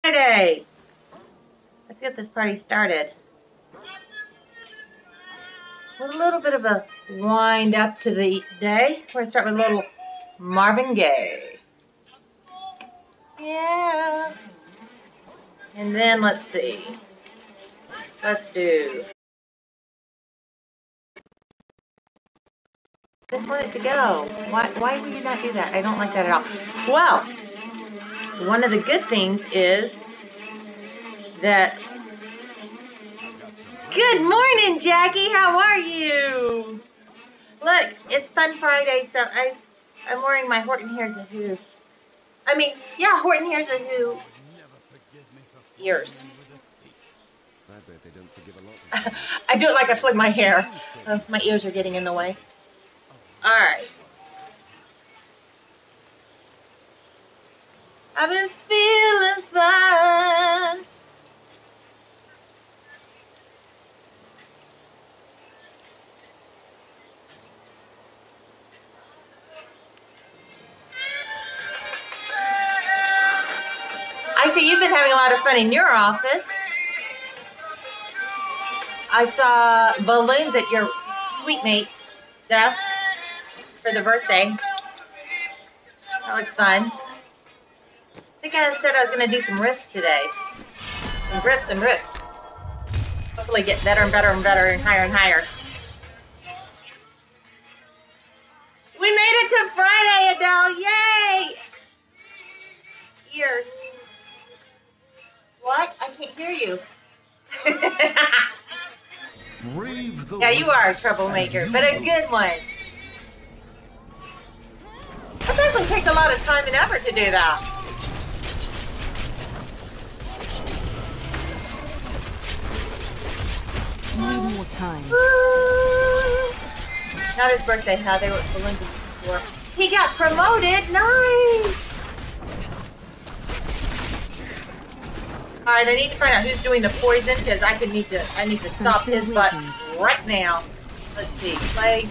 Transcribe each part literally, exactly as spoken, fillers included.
Friday. Let's get this party started. With a little bit of a wind up to the day. We're going to start with a little Marvin Gaye. Yeah. And then let's see. Let's do. Just want it to go. Why, why would you not do that? I don't like that at all. Well, one of the good things is that. Good morning, Jackie. How are you? Look, it's Fun Friday, so I, I'm wearing my Horton Hears a Who. I mean, yeah, Horton Hears a Who ears. I do it like I flick my hair. Oh, my ears are getting in the way. All right. I've been feeling fine. I see you've been having a lot of fun in your office. I saw balloons at your sweet mate's desk for the birthday. That looks fun. I think I said I was going to do some riffs today. Some riffs and riffs. Hopefully get better and better and better and higher and higher. We made it to Friday, Adele. Yay! Ears. What? I can't hear you. Yeah, you are a troublemaker, but a good one. It actually takes a lot of time and effort to do that. Need more time. Not his birthday, how they were balloons before. He got promoted. Nice. All right, I need to find out who's doing the poison because I can need to. I need to stop his butt right now. Let's see. Play.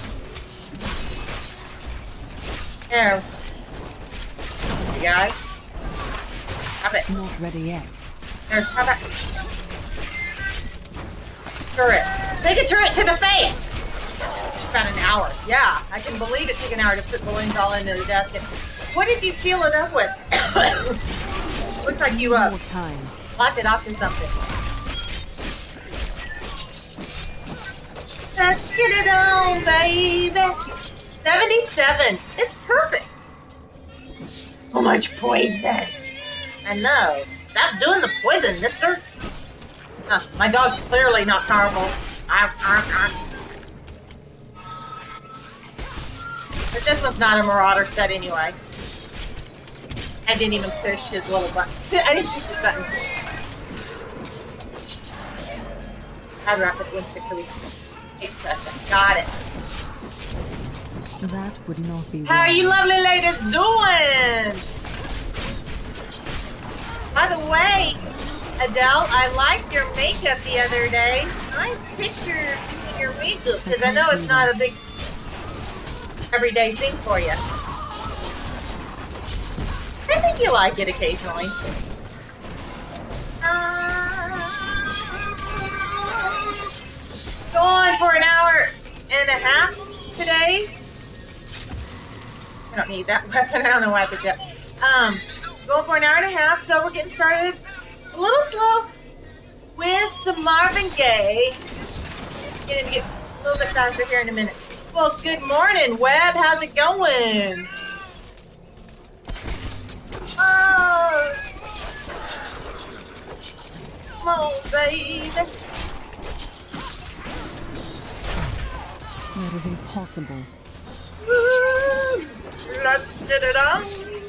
There. You guys. Have it. Not ready yet. There's. Have it. Turret. Take a turret to the face. About an hour. Yeah, I can believe it took an hour to put balloons all into the desk. And what did you seal it up with? Looks like you uh, locked it off to something. Let's get it on, baby. seventy-seven. It's perfect. So much poison. I know. Stop doing the poison, mister. Huh, my dog's clearly not powerful. I, I, I. But this one's not a Marauder set anyway. I didn't even push his little button. I didn't push his button. I'd wrap this one six a week. Got it. That would not be. How wrong. are you lovely ladies doing? By the way, Adele, I liked your makeup the other day. Nice picture of your makeup, because I know it's not a big everyday thing for you. I think you like it occasionally. Uh, going for an hour and a half today. I don't need that weapon. I don't know why I picked it up. Um, going for an hour and a half, so we're getting started a little slow with some Marvin Gaye. Getting to get a little bit faster here in a minute. Well, good morning, Webb. How's it going? Oh, come on, baby. That is impossible. Woo, let's get it on.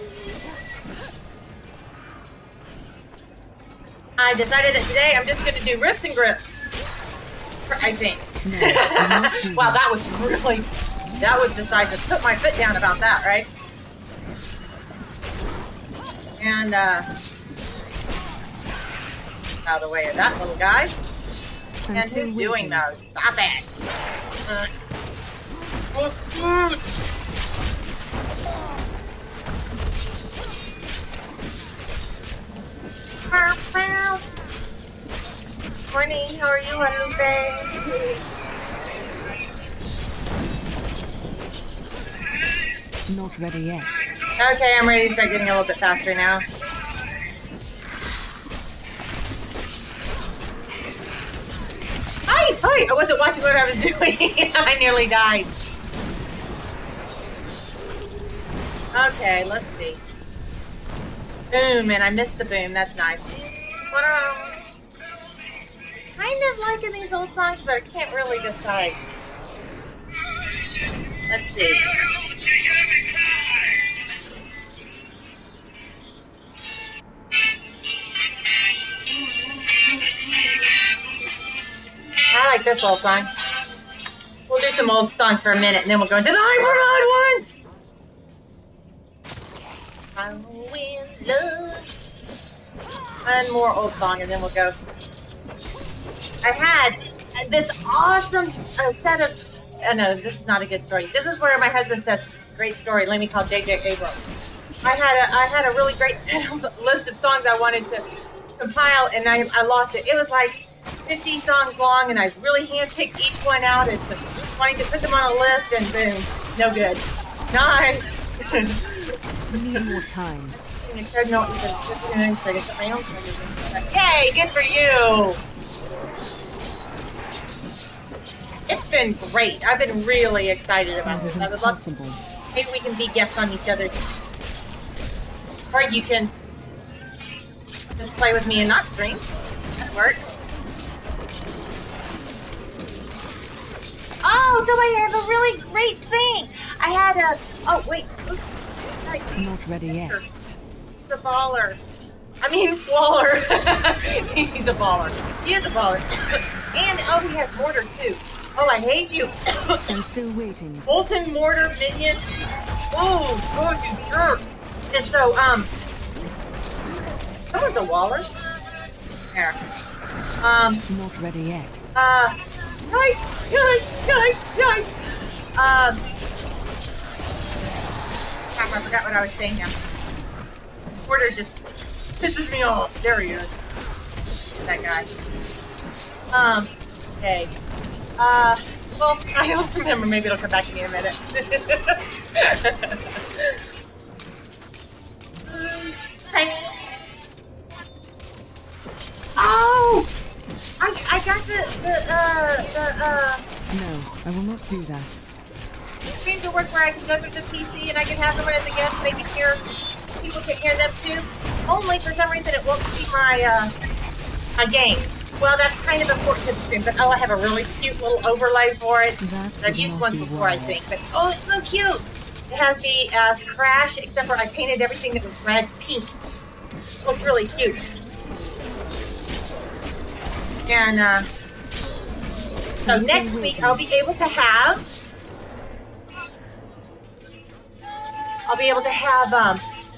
I decided that today I'm just going to do riffs and grips. I think. No, wow, that was really, that was decisive. Put my foot down about that, right? And, uh, out of the way of that little guy. I'm and who's doing those? Stop it! Uh, Morning, how are you, Guadalupe? Not ready yet. Okay, I'm ready to start getting a little bit faster now. Hi! Hi! I wasn't watching what I was doing. I nearly died. Okay, let's see. Boom, and I missed the boom. That's nice. But, um, kind of liking these old songs, but I can't really decide. Let's see. I like this old song. We'll do some old songs for a minute, and then we'll go into the hyper ones. I'm in love. One more old song, and then we'll go. I had this awesome uh, set of. Oh no, this is not a good story. This is where my husband says, "Great story. Let me call J J Abrams." I had a I had a really great set of, list of songs I wanted to compile, and I I lost it. It was like fifty songs long, and I really handpicked each one out as to wanting to put them on a list, and boom, no good. Nice. We need more time. Yay, good for you. It's been great. I've been really excited about That is this. I would love impossible. maybe we can be guests on each other, or you can just play with me and not stream. That works. Oh, so I have a really great thing. I had a. Oh wait. Oops. Not ready yet. He's a baller. I mean, Waller. He's a baller. He is a baller. And oh, he has mortar too. Oh, I hate you. I'm still waiting. Molten mortar minion. Oh, God, you jerk. And so, um, someone's a Waller. There. Um. Not ready yet. Uh. Nice, nice, nice, nice. Um. Crap, I forgot what I was saying now. Porter just pisses me off. There he is. That guy. Um. Okay. Uh. Well, I don't remember. Maybe it'll come back to me in a minute. Tiny. Oh! I, I got the, the, uh, the, uh... No, I will not do that. Stream to work where I can go through the P C and I can have someone as a guest, maybe hear, people can hear them too. Only for some reason it won't see my, uh, my game. Well, that's kind of important to the stream, but oh, I have a really cute little overlay for it. That I've used one before, I think, but oh, it's so cute. It has the, uh, crash, except for I painted everything that was red pink. It looks really cute. And, uh, so next week I'll be able to have, I'll be able to have, um,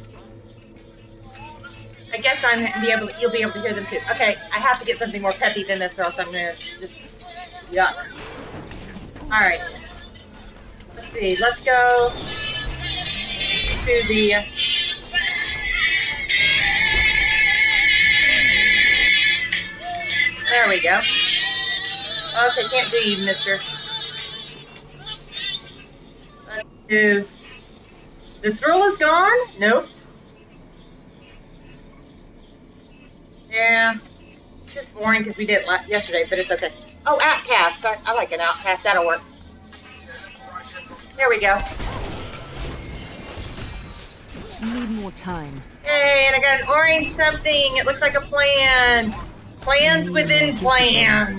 I guess I'm be able to, you'll be able to hear them too. Okay, I have to get something more peppy than this or else I'm gonna just, yuck. Alright. Let's see, let's go to the, uh, there we go. Okay, can't do you, mister. Let's do... The thrill is gone? Nope. Yeah. It's just boring because we did it yesterday, but it's okay. Oh, Outcast. I, I like an Outcast. That'll work. There we go. Need more time. Hey, and I got an orange something. It looks like a plan. Plans within plans.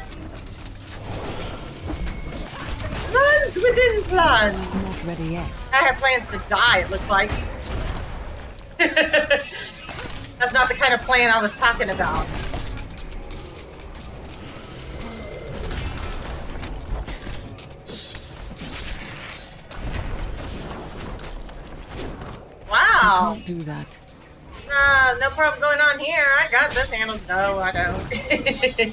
Plans within plans. Not ready yet. I have plans to die, it looks like. That's not the kind of plan I was talking about. Wow. I can't do that. Uh, no problem going on here. I got this handled. No, I don't.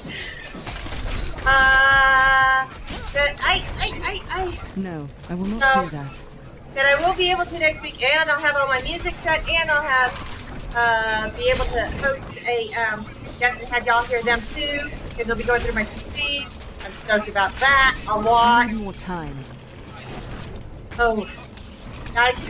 uh, that I, I, I, I. No, I will not No. do that. That I will be able to next week, and I'll have all my music set, and I'll have uh, be able to host a, um, definitely have y'all hear them too, because they'll be going through my T V. I'm stoked about that a lot. Need more time. Oh, nice.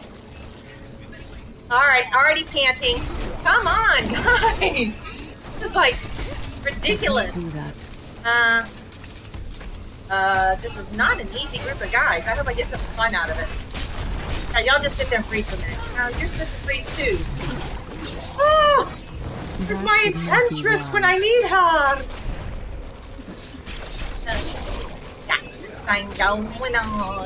Alright, already panting. Come on, guys! This is like ridiculous. Do that. Uh, uh, this is not an easy group of guys. I hope I get some fun out of it. Now, y'all just get them freeze from there. Now, you're supposed to freeze too. Oh! Where's my enchantress when I need her? That's going on.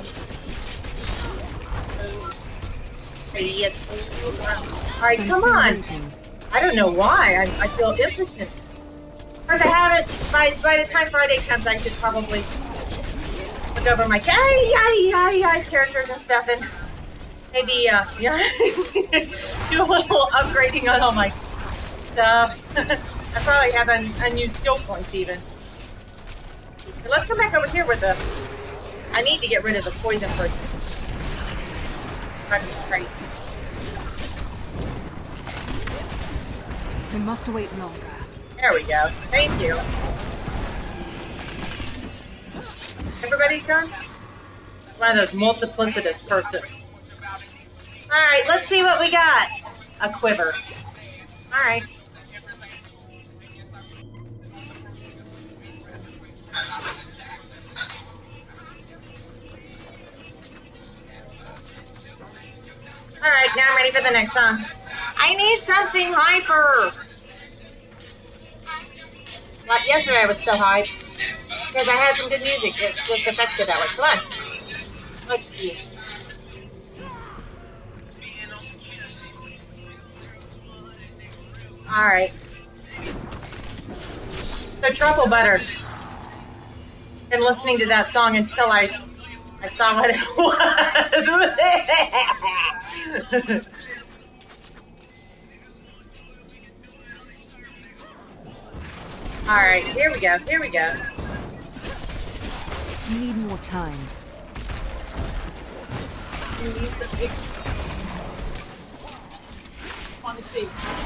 Alright, come on. I don't know why. I, I feel impotent. Because I haven't, by, by the time Friday comes, I should probably look over my ay, ay, ay, ay, characters and stuff and maybe, uh, yeah, do a little upgrading on all my stuff. I probably have un unused skill points even. So let's come back over here with the, I need to get rid of the poison person. That's great. I must wait longer. There we go. Thank you. Everybody's done? One of those multiplicitous persons. Alright, let's see what we got. A quiver. Alright. Alright, now I'm ready for the next song. I need something hyper! Like yesterday I was so hyped because I had some good music. It just affects you that way. Come on. Let's see. Alright. So Truffle Butter. Been listening to that song until I I saw what it was. Alright, here we go, here we go. Need more time. Want to see.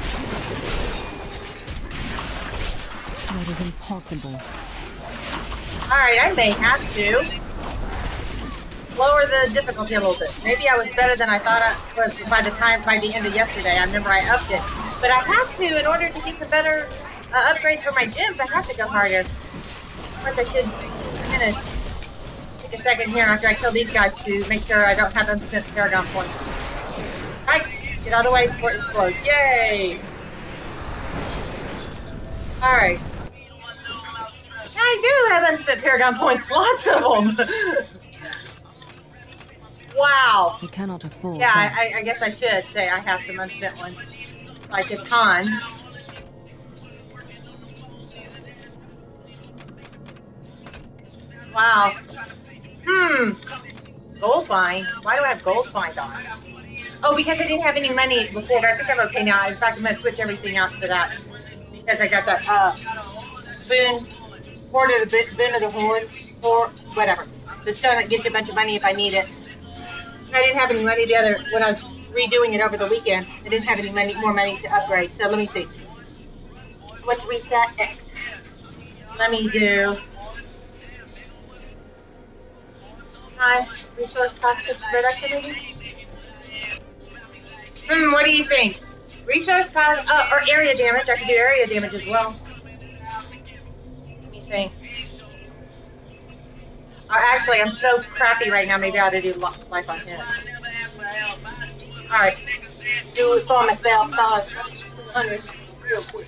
That is impossible. Alright, I may have to lower the difficulty a little bit. Maybe I was better than I thought I was by the time, by the end of yesterday. I remember I upped it. But I have to, in order to get the better uh, upgrades for my gyms, I have to go harder. Of course, I should, I'm gonna take a second here after I kill these guys to make sure I don't have unspent Paragon points. Alright, get out of the way before it explodes. Yay! Alright. I do have unspent Paragon points, lots of them! Wow. You cannot afford. Yeah, I, I guess I should say I have some unspent ones. Like a ton. Wow. Hmm. Gold find. Why do I have gold find on? Oh, because I didn't have any money before, but I think I'm okay now. In fact, I'm going to switch everything out to that. Because I got that, uh, boon, horn of the, boon of the horn, or whatever. The stone that gives you a bunch of money if I need it. I didn't have any money the other, when I was redoing it over the weekend, I didn't have any money, more money to upgrade. So let me see. What's reset? X. Let me do. Hi, resource cost productivity. Hmm, what do you think? Resource cost, uh, or area damage. I can do area damage as well. Let me think. Uh, actually, I'm so crappy right now. Maybe I ought to do life on him. Alright. Do it for myself. one hundred real quick.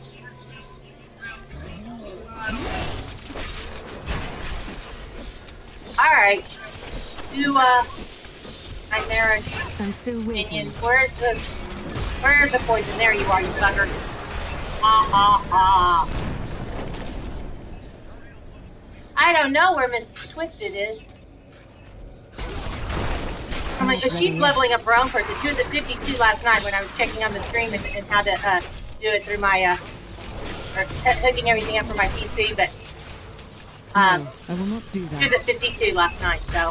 Alright. Do, uh, Nightmare. I'm still waiting. Where's the, where's the poison? There you are, you sucker. Ha ha ha. I don't know where Miss Twisted is. I'm like, she's leveling up her own person. She was at fifty-two last night when I was checking on the stream and, and how to uh, do it through my, uh, or hooking everything up for my P C, but um, no, I will not do that. She was at fifty-two last night, so.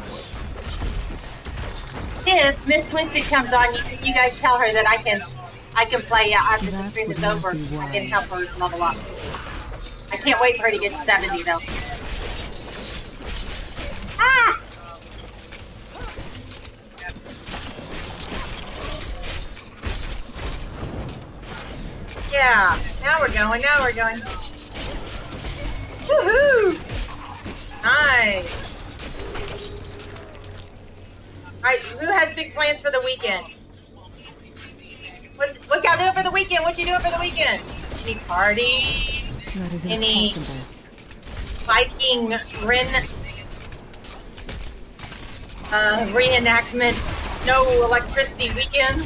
If Miss Twisted comes on, you, you guys tell her that I can I can play, yeah, after the That stream would is not over. be I can wise. help her level up. I can't wait for her to get to seventy, though. Ah! Yeah, now we're going, now we're going. Woohoo! Nice. Alright, who has big plans for the weekend? What's, what y'all doing for the weekend? What you doing for the weekend? Any parties? That is Any impossible. Viking Ren uh, reenactment, no electricity weekend?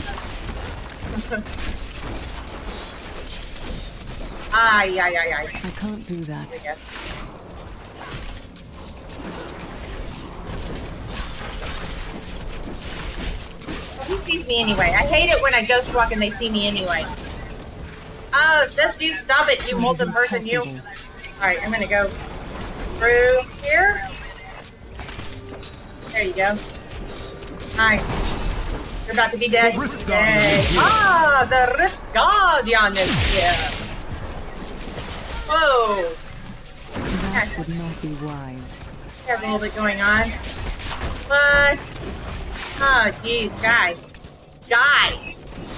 Ay, ay, ay, ay. I can't do that. I guess. Well, he sees me anyway. I hate it when I ghost walk and they see me anyway. Oh, just you stop it, you That is multi-person, you. impossible. Alright, I'm gonna go through here. There you go. Nice. You're about to be dead. Yay. Ah, the Rift Guardian is here. Whoa. That would not be wise. There's a little bit going on. What? Oh, jeez, guy. Guy.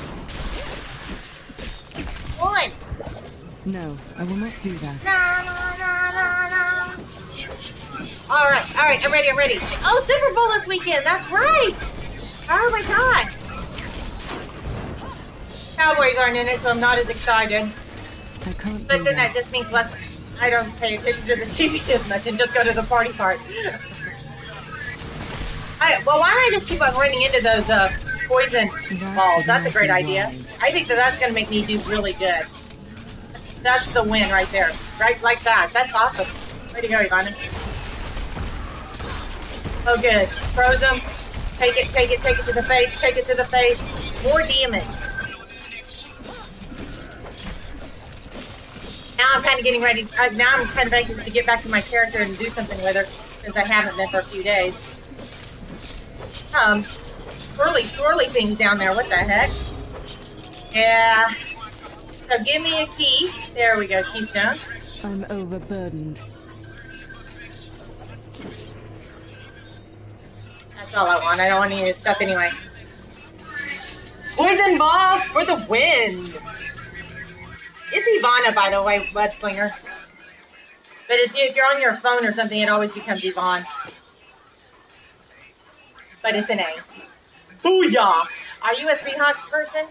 One. No, I will not do that. No, no, no, no, no. All right, all right, I'm ready, I'm ready. Oh, Super Bowl this weekend. That's right. Oh my God. Cowboys aren't in it, so I'm not as excited. I can't But do then that that. just means less. I don't pay attention to the T V as much and just go to the party part. I, well, why don't I just keep on running into those uh, poison balls? That's a great idea. I think that that's going to make me do really good. That's the win right there. Right like that. That's awesome. Way to go, Ivana. Oh, good. Froze them. Take it, take it, take it to the face. Take it to the face. More damage. Now I'm kind of getting ready. Uh, now I'm kind of anxious to get back to my character and do something with her, since I haven't been for a few days. Um, swirly, swirly things down there. What the heck? Yeah. So give me a key. There we go, keystone. I'm overburdened. That's all I want. I don't want any of this stuff anyway. Poison balls for the win. It's Ivana, by the way, Mudslinger. But if, you, if you're on your phone or something, it always becomes Yvonne. But it's an A. Booyah! Are you a Seahawks person?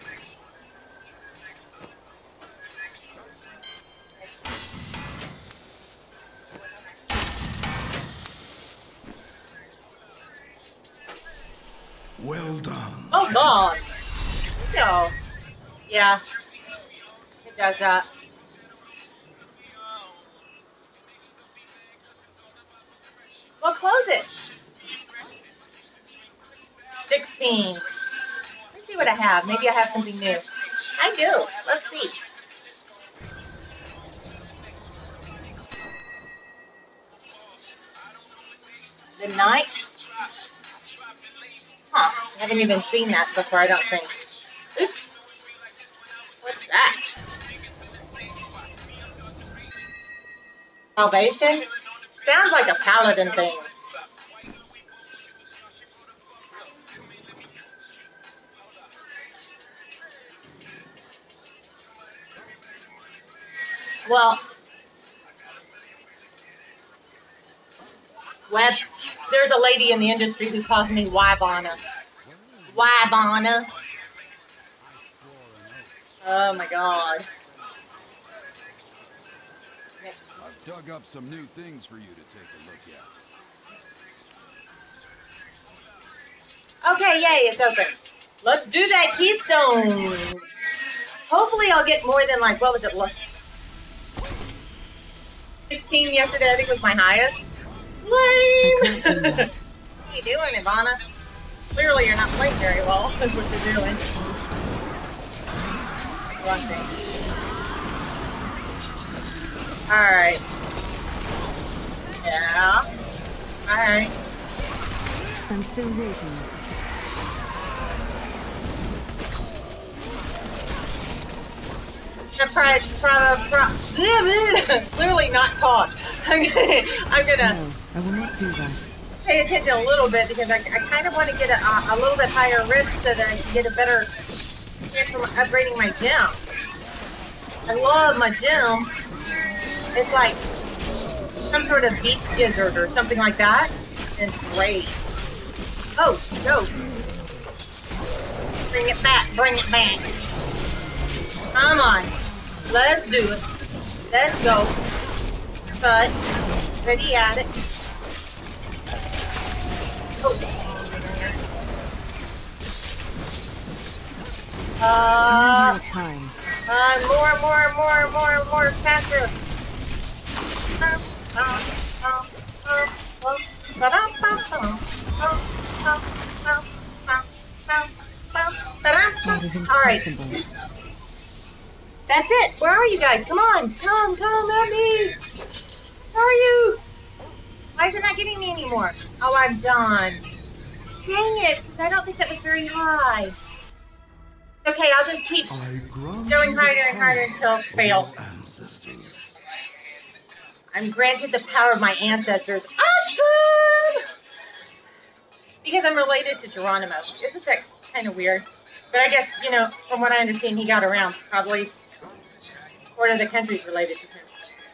Well done. Oh, God. No. Yeah. It does that. Well, close it. sixteen. Let's see what I have. Maybe I have something new. I do. Let's see. The night? Huh. I haven't even seen that before, I don't think. Oops. What's that? Salvation? Sounds like a paladin thing. Well, Web, there's a lady in the industry who calls me Wybana. Wybana. Oh my God. I've dug up some new things for you to take a look at. Okay, yay, it's open. Let's do that keystone. Hopefully I'll get more than like, what was it? sixteen yesterday, I think was my highest. Lame! What are you doing, Ivana? Clearly you're not playing very well. That's what you're doing. One thing. Alright. Yeah. Alright. I'm still waiting. I'm probably, probably, probably clearly not talk. I'm gonna, I'm gonna No, I will not do that. pay attention a little bit because I, I kind of want to get a, a little bit higher risk so that I can get a better chance from upgrading my gem. I love my gem. It's like some sort of beast gizzard or something like that. It's great. Oh, no. Bring it back, bring it back. Come on. Let's do it. Let's go. But, ready at it. Oh. Uh, Need more time. uh, more, more, more, more, more, faster. Uh, uh, uh, uh, uh, ba-dum-bum-bum. Uh, uh, uh, uh, uh, uh, ba-dum-bum. That is All right. impossible. That's it. Where are you guys? Come on. Come, come at me. Where are you? Why is it not getting me anymore? Oh, I'm done. Dang it. I don't think that was very high. Okay, I'll just keep going harder and harder until I fail. I'm granted the power of my ancestors. Awesome! Because I'm related to Geronimo. Isn't that kind of weird? But I guess, you know, from what I understand, he got around. Probably four other countries related to him.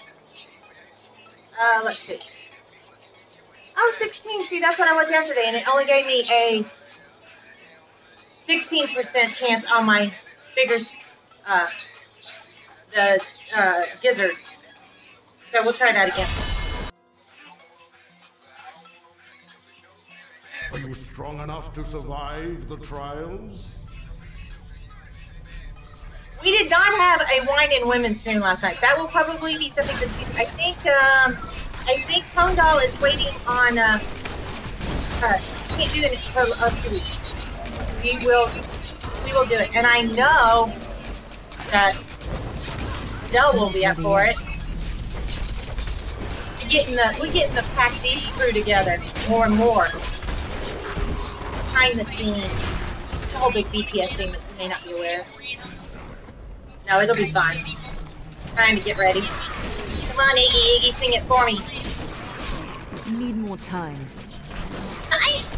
Uh, let's see. Oh, sixteen. See, that's what I was yesterday, and it only gave me a sixteen percent chance on my bigger, uh, the, uh, gizzard. So we'll try that again. Are you strong enough to survive the trials? We did not have a wine and women stream last night. That will probably be something that I think, um, I think Tone Doll is waiting on, uh, uh, can't do it for a few weeks. We will, we will do it. And I know that Dell will be up for it. We're getting the, we're getting the pack these crew together more and more. Behind the scenes. It's a whole big B T S thing that you may not be aware of. No, it'll be fun. Trying to get ready. Come on, Iggy, Iggy, sing it for me. Need more time. Nice!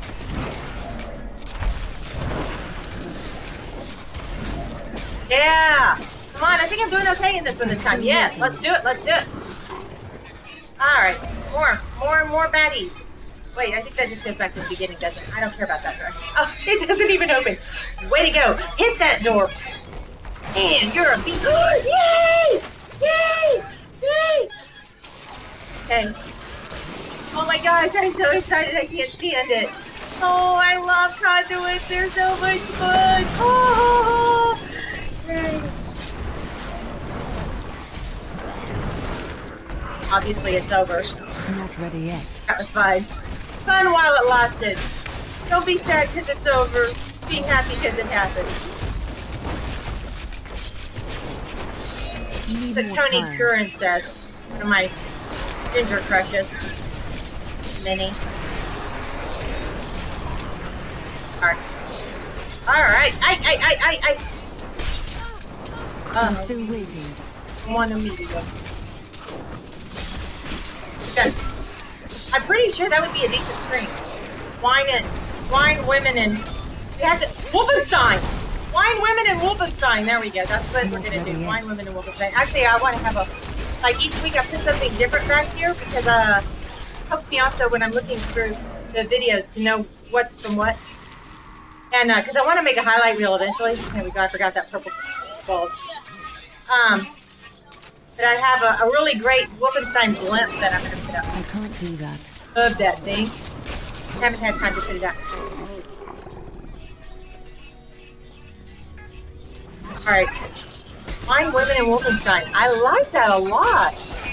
Yeah! Come on, I think I'm doing okay in this one this time. Yes, let's do it, let's do it. Alright, more, more and more baddies. Wait, I think that just goes back to the beginning, doesn't it? I don't care about that door. Oh, it doesn't even open. Way to go. Hit that door. And you're a beast. Yay! Yay! Yay! Okay. Oh my gosh, I'm so excited I can't stand it. Oh, I love conduits. They're so much fun. Oh! Yay. Obviously, it's over. Not ready yet. That was fun. Fun while it lasted. Don't be sad because it's over. Be happy because it happened. Need But more Tony time. Curran says, one of my ginger crushes. Minnie. Alright. Alright. I, I, I, I, I. I'm Uh, still waiting. one immediately. Good. I'm pretty sure that would be a decent stream. Wine and wine, women, and we have to Wolfenstein. Wine, women, and Wolfenstein. There we go. That's what we're gonna do. Wine, women, and Wolfenstein. Actually, I want to have a like each week I put something different back here because uh helps me also when I'm looking through the videos to know what's from what. And because uh, I want to make a highlight reel eventually. There we go. I forgot that purple bulb. Um. But I have a, a really great Wolfenstein blimp that I'm going to put up. I can't do that. Love that thing. Haven't had time to put it up. Alright. Wine, women, and Wolfenstein. I like that a lot.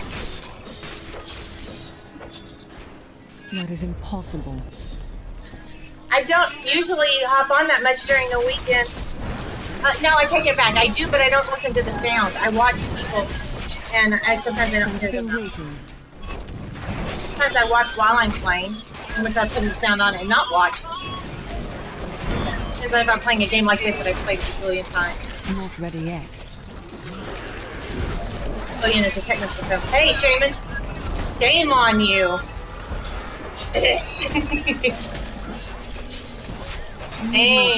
That is impossible. I don't usually hop on that much during the weekend. Uh, no, I take it back. I do, but I don't listen to the sound. I watch people. And I sometimes I don't I'm hear still them. waiting. Sometimes I watch while I'm playing, in which I put the sound on and not watch. Depends if I'm playing a game like this that I've played a billion times. Not ready yet. Oh, yeah, it's a technical term. Hey, Shaman! Shame on you! Hey!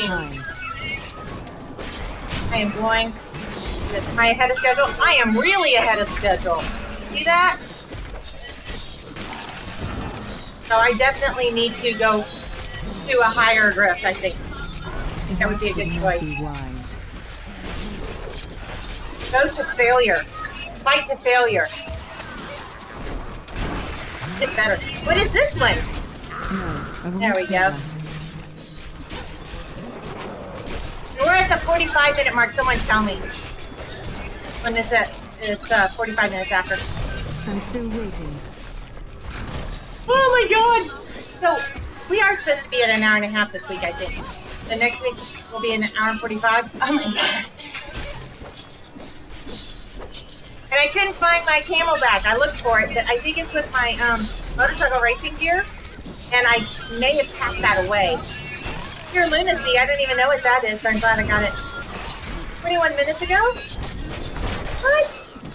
I am going. Am I ahead of schedule? I am really ahead of schedule. See that? So I definitely need to go to a higher drift, I think. I think that would be a good choice. Go to failure. Fight to failure. It's better. What is this one? No, there we go. We're at the forty-five minute mark. Someone tell me. When is it? It's uh, forty-five minutes after. I'm still waiting. Oh my god! So, we are supposed to be at an hour and a half this week, I think. The next week will be an hour and forty-five. Oh my god. And I couldn't find my camelback. I looked for it, but I think it's with my um, motorcycle racing gear. And I may have packed that away. Pure lunacy, I don't even know what that is, but I'm glad I got it twenty-one minutes ago. What?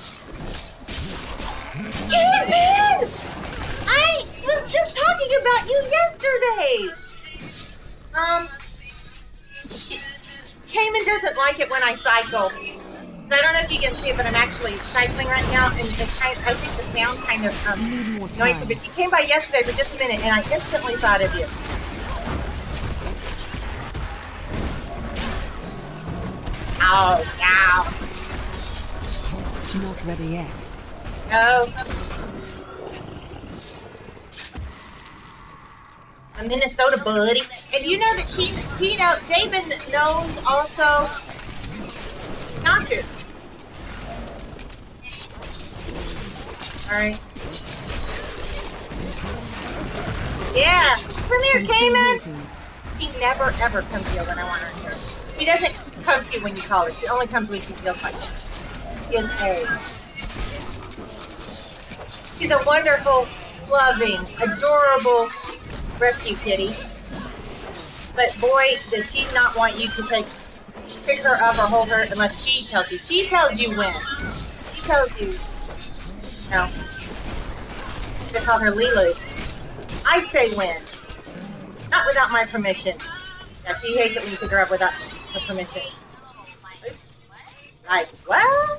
Champion! I was just talking about you yesterday! Um, Cayman doesn't like it when I cycle. So I don't know if you can see it, but I'm actually cycling right now, and the kind, I think the sound kind of um, noisy. But she came by yesterday for just a minute, and I instantly thought of you. Oh, now. Not ready yet. No. A Minnesota buddy. And you know that she, you know, Jabin knows also not to. Alright. Yeah. Come here, Cayman. She never ever comes here when I want her here. She doesn't come to you when you call her. She only comes when she feels like it. She is a. She's a wonderful, loving, adorable rescue kitty. But boy, does she not want you to take pick her up or hold her unless she tells you. She tells you when. She tells you. No. They call her Lilu. I say when. Not without my permission. Yeah, she hates it when you pick her up without her permission. Oops. Like, well.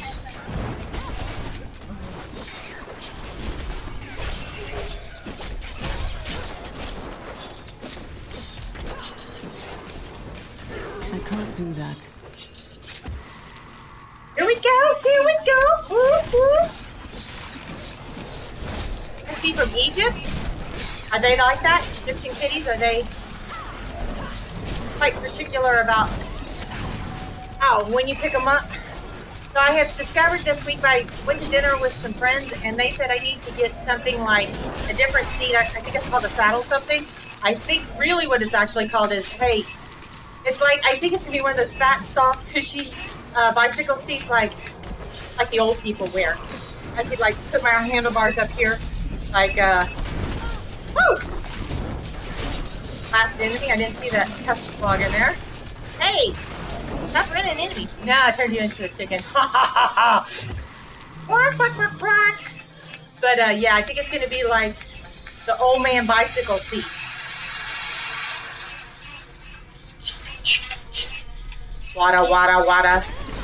I can't do that. Here we go, here we go. Whoop, whoop. Is he from Egypt? Are they like that? Egyptian kitties? Are they quite particular about how when you pick them up? So I have discovered this week, I went to dinner with some friends and they said I need to get something like a different seat. I, I think it's called a saddle something. I think really what it's actually called is, hey, it's like, I think it's going to be one of those fat, soft, cushy uh, bicycle seats like like the old people wear. I could like put my handlebars up here, like, uh, woo! Last enemy, I didn't see that tough slog in there. Hey! Stop running enemies. No, I turned you into a chicken. Ha ha ha ha! Quack, quack, quack, quack! But uh, yeah, I think it's going to be like the old man bicycle seat. Wada, wada, wada.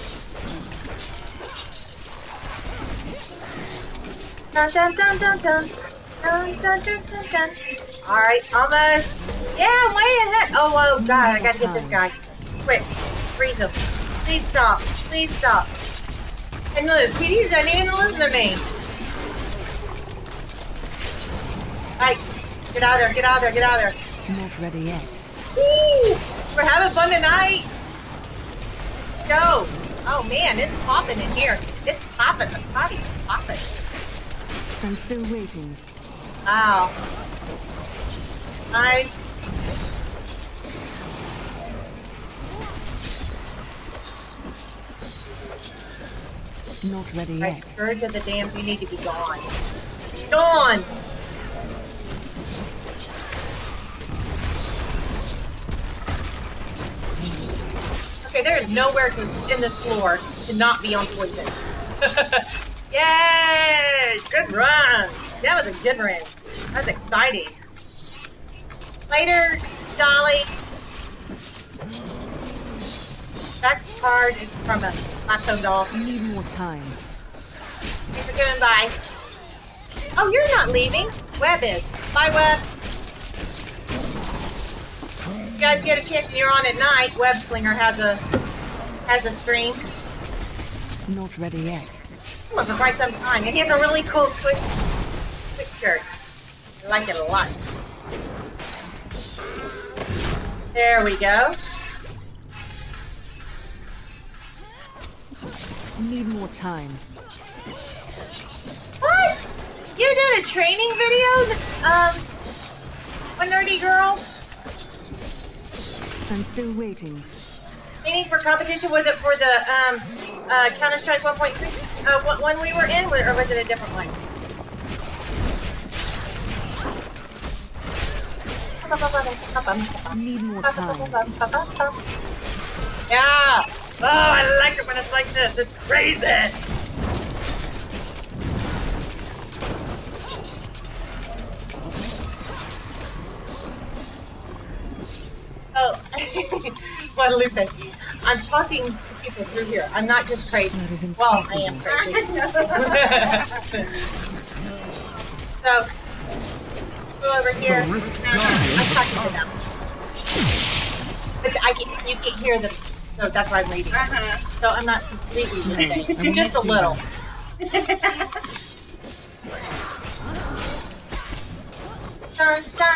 Dun, dun, dun, dun, dun. Dun, dun, dun, dun, dun. Alright, almost. Yeah, I'm way ahead. Oh, oh, God, I gotta get this guy. Quick, freeze him. Please stop. Please stop. And look, please, I need to listen to me. Alright, get out of there, get out of there, get out of there. Not ready yet. Woo! We're having fun tonight. Go. Oh man, it's popping in here. It's popping. The party's popping. I'm still waiting. Wow. Nice. Not ready Right, yet. Scourge of the Damned, you need to be gone. Gone! Okay, there is nowhere to in this floor to not be on poison. Yay! Good run. That was a good run. That was exciting. Later, Dolly. Next card is from a Macho doll. I need more time. Thanks for coming by. Oh, you're not leaving. Web is. Bye, Web. If you guys get a chance and you're on at night, Web Slinger has a has a stream. Not ready yet. Well, for quite some time. And he has a really cool quick quick shirt. I like it a lot. There we go. Need more time. What? You did a training video? Um, a nerdy girl? I'm still waiting. Training for competition? Was it for the um, uh, Counter-Strike one point three uh, one we were in, or was it a different one? Need more time. Yeah! Oh, I like it when it's like this. It's crazy! Oh, Guadalupe, I'm talking to people through here. I'm not just crazy. That is Well, I impossible. am crazy. So, go over here. I'm talking to them. But I can, you can hear them, so that's why I'm reading. Uh-huh. So I'm not completely listening, just a little. Dun, dun.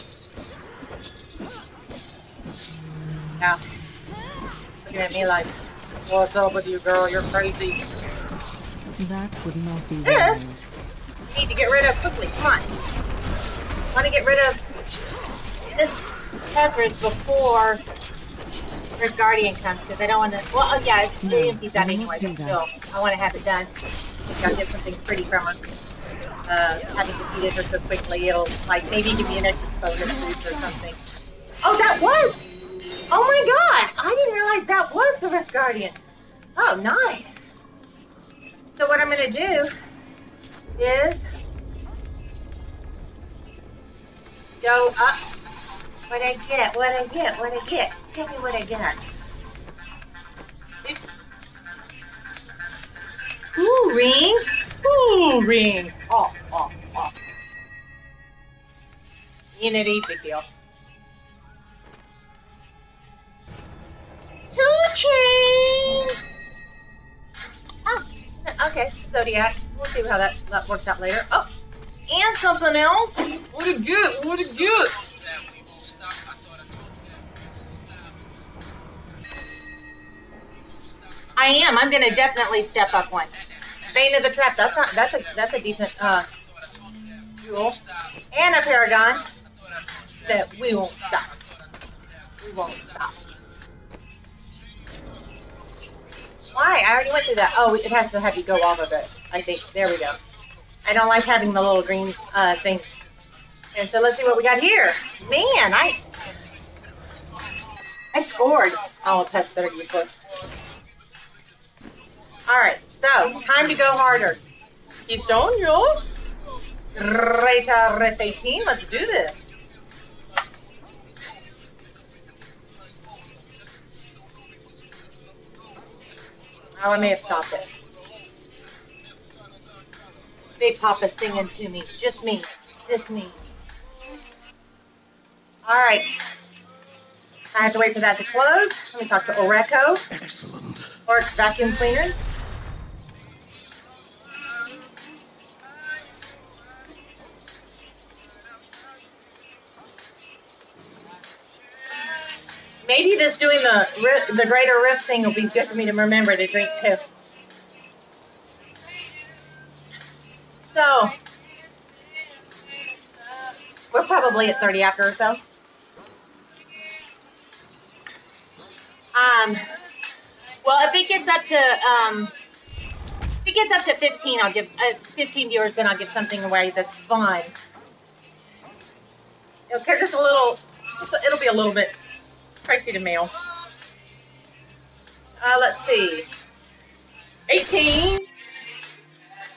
Yeah. Looking at me like, what's up with you, girl? You're crazy. That would not be This wise. you need to get rid of quickly. Come on. Want to get rid of this coverage before Red Guardian comes, because I don't want to. Well, oh, yeah, it No, empties that I will anyway, not do but that. still, I want to have it done. I think I'll get something pretty from her. Uh, having defeated her so quickly, it'll, like, maybe give me an extra bonus boost or something. Oh, that was! Oh my god! I didn't realize that was the Red Guardian. Oh, nice. So what I'm going to do is go up. What I get, what I get, what I get. Tell me what I got. Oops. Ooh, rings. Ooh, rings. Oh, oh, oh. Unity, big deal. Two chains. Oh, okay, Zodiac. We'll see how that, that works out later. Oh, and something else. What a good, what a good. I am. I'm gonna definitely step up one. Bane of the Trap. That's not. That's a. That's a decent uh, jewel. And a Paragon. That we won't stop. We won't stop. Why? I already went through that. Oh, it has to have you go off of it. I think. There we go. I don't like having the little green uh, things. And so let's see what we got here. Man, I. I scored. Oh, that's better useless. Alright, so, time to go harder. Keystone, yo. Reta Red eighteen, let's do this. Oh, I may have stopped it. Big Papa's singing to me. Just me. Just me. Alright. I have to wait for that to close. Let me talk to Oreco. Excellent. Or vacuum cleaners. Maybe this doing the the greater rift thing will be good for me to remember to drink too. So we're probably at thirty after or so. Um. Well, if it gets up to um, if it gets up to fifteen, I'll give uh, fifteen viewers. Then I'll give something away that's fun. Okay, just a little. It'll be a little bit pricey to mail. Uh, let's see. eighteen.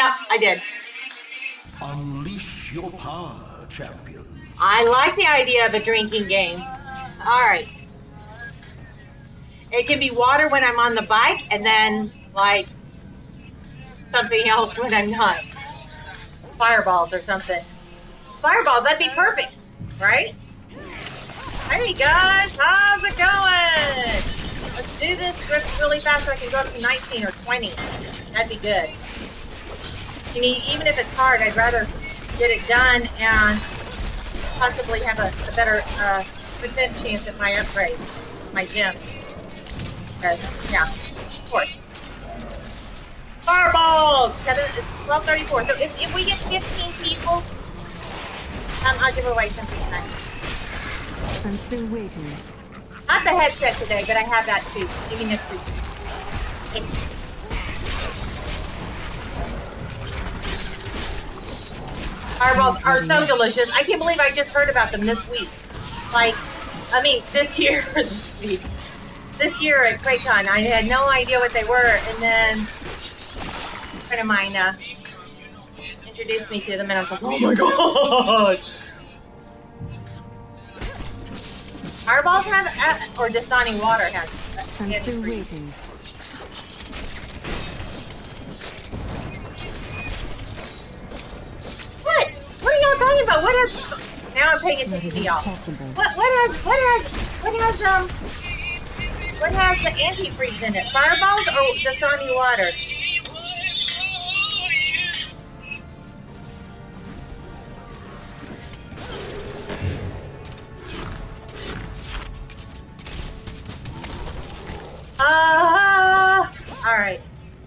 Yeah, I did. Unleash your power, champion. I like the idea of a drinking game. Alright. It can be water when I'm on the bike, and then, like, something else when I'm not. Fireballs or something. Fireballs, that'd be perfect, right? Hey guys, how's it going? Let's do this really fast so I can go up to nineteen or twenty. That'd be good. I mean, even if it's hard, I'd rather get it done and possibly have a, a better uh, percent chance at my upgrade, my gem. Because, yeah, of course. Fireballs! It's twelve thirty-four. So if, if we get fifteen people, um, I'll give away something nice. I'm still waiting. Not the headset today, but I have that too. Maybe next week. Fireballs are so delicious. I can't believe I just heard about them this week. Like, I mean, this year. this week. This year at QuakeCon, I had no idea what they were, and then a friend of mine uh, introduced me to them, and I was like, oh my gosh! Fireballs have, uh, or Dasani water has. Uh, I'm still waiting. What? What are y'all talking about? What has? Now I'm paying attention to y'all. What? What has? What has? What has? Um. What has the antifreeze in it? Fireballs or Dasani water? Ah! Uh, all right.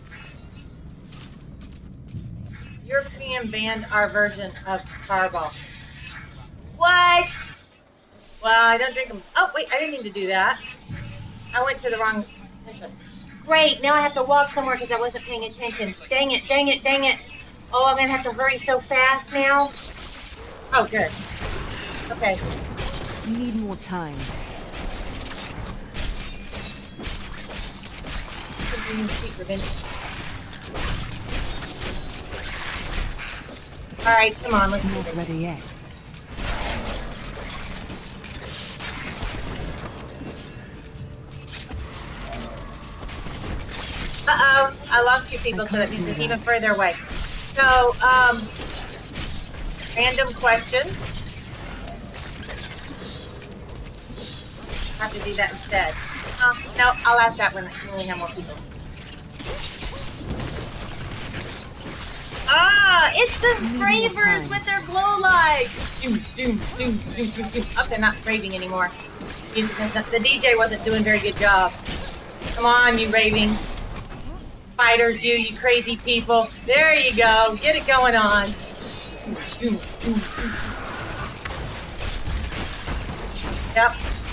European banned our version of Fireball. What? Well, I don't drink them. Oh, wait, I didn't mean to do that. I went to the wrong entrance. Great, now I have to walk somewhere because I wasn't paying attention. Dang it, dang it, dang it. Oh, I'm going to have to hurry so fast now. Oh, good. Okay. Need more time. Alright, come on, let's Not move it. ready yet. Uh-oh, I lost two people, so that means it's even further away. So, um, random question. I have to do that instead. Uh, no, I'll ask that when we have more people. Ah, it's the Bravers with their glow lights! Doom, doom, doom, doom, doom, doom. Oh, they're not raving anymore. The D J wasn't doing a very good job. Come on, you raving fighters, you, you crazy people. There you go. Get it going on. Yep.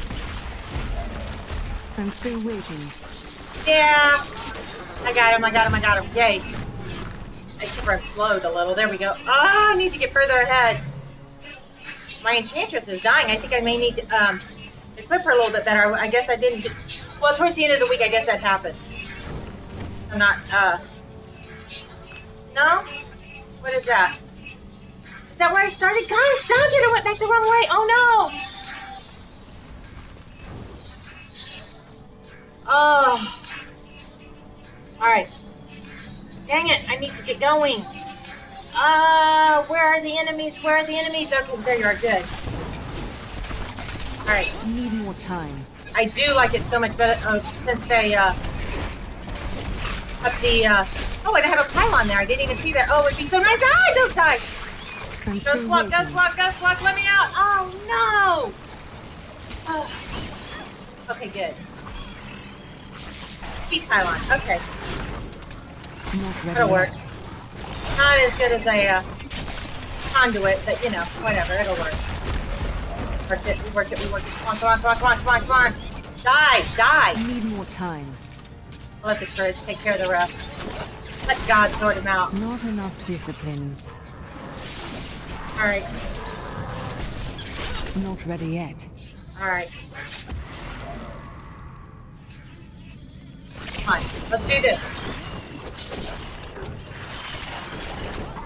I'm still waiting. Yeah. I got him, I got him, I got him. Yay. I keep her slowed a little. There we go. Oh, I need to get further ahead. My Enchantress is dying. I think I may need to um, equip her a little bit better. I guess I didn't get... Well, towards the end of the week, I guess that happened. I'm not, uh... No? What is that? Is that where I started? Guys, down it! I went back the wrong way! Oh, no! Oh. Alright. Dang it, I need to get going. Uh, where are the enemies? Where are the enemies? Okay, there you are. Good. Alright. Need more time. I do like it so much better uh, since they, uh... up the, uh... Oh, and I have a pylon there. I didn't even see that. Oh, it'd be so nice. Ah, don't die! I'm Go swap, go swap, go swap. Let me out. Oh, no! Oh. Okay, good. Speed pylon. Okay. Not ready That'll work. yet. Not as good as a uh, conduit, but you know, whatever, it'll work. Work it, we work it, we work it. Come on, come on, come on, come on, come on, come on. Die, die! Need more time. I'll let the courage take care of the rest. Let God sort him out. Not enough discipline. Alright, Not ready yet. alright. Come on, let's do this.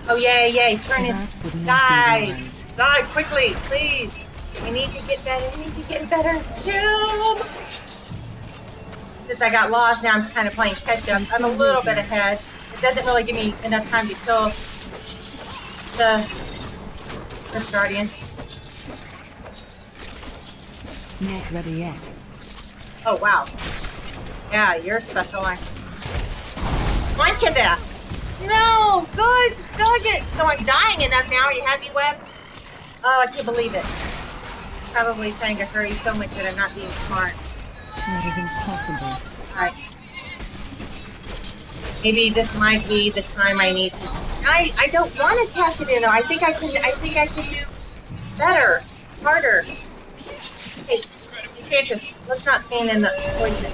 Oh, yay, yay. Turn it. That would not be Die. wise. Die quickly, please. I need to get better. I need to get better. Jump. Since I got lost, now I'm kind of playing catch up. I'm a little bit ahead. It doesn't really give me enough time to kill the, the guardian. Not ready yet. Oh, wow. Yeah, you're special. I want you there. No, guys, dog it. So I'm dying enough now. Are you happy, Web? Oh, I can't believe it. Probably trying to hurry so much that I'm not being smart. That is impossible. Alright. Maybe this might be the time I need to. I I don't want to cash it in though. I think I can. I think I can do better, harder. Hey, Enchantress, let's not stand in the poison.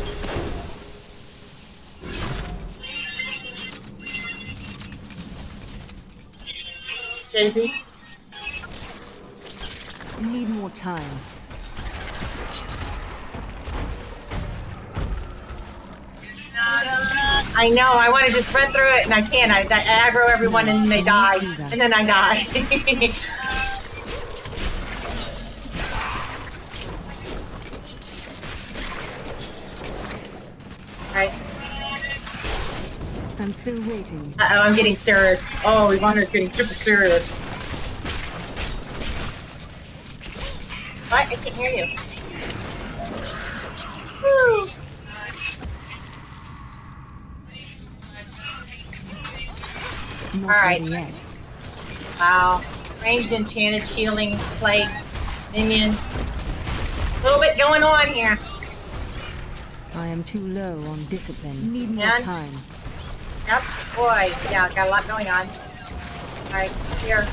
J Z. Need more time. I know, I want to just run through it and I can't. I, I aggro everyone and they die. And then I die. Alright. I'm still waiting. Uh oh, I'm getting stirred. Oh, Ivander's getting super stirred. What? I can't hear you. Woo. Not Alright. ready yet. Wow. Ranged enchanted shielding plate minion. A little bit going on here. I am too low on discipline. Need more And- time. Yep. Boy. Yeah, got a lot going on. Alright, here.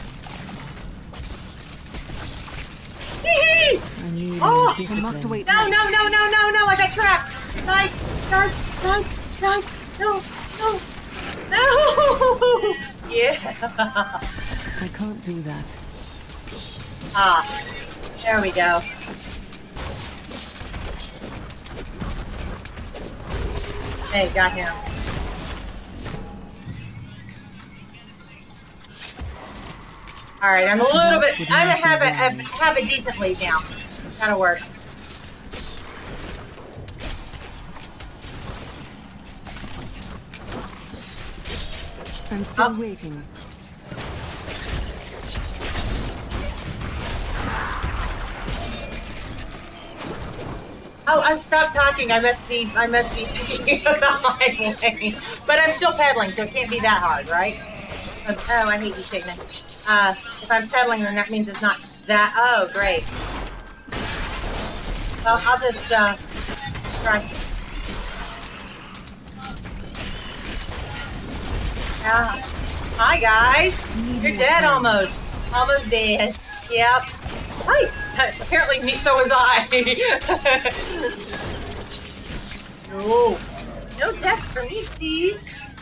Hee-hee! I need Oh, more I discipline. must wait. No, no, no, no, no, no, I got trapped. Guys, guys, guys, guys, no, no, no. Yeah. I can't do that. Ah, there we go. Hey, got him. All right, I'm a little bit. I have a have a decent lead now. That'll work. I'm still Oh. waiting. Oh, I stopped talking. I must be. I must be thinking about my lane. But I'm still pedaling, so it can't be that hard, right? Oh, I hate you, Signet. Uh, if I'm pedaling, then that means it's not that. Oh, great. Well, I'll just uh try. Yeah. Hi guys. You're dead almost. Almost dead. Yep. Hi. Apparently, me. So was I. No. No death for me, Steve.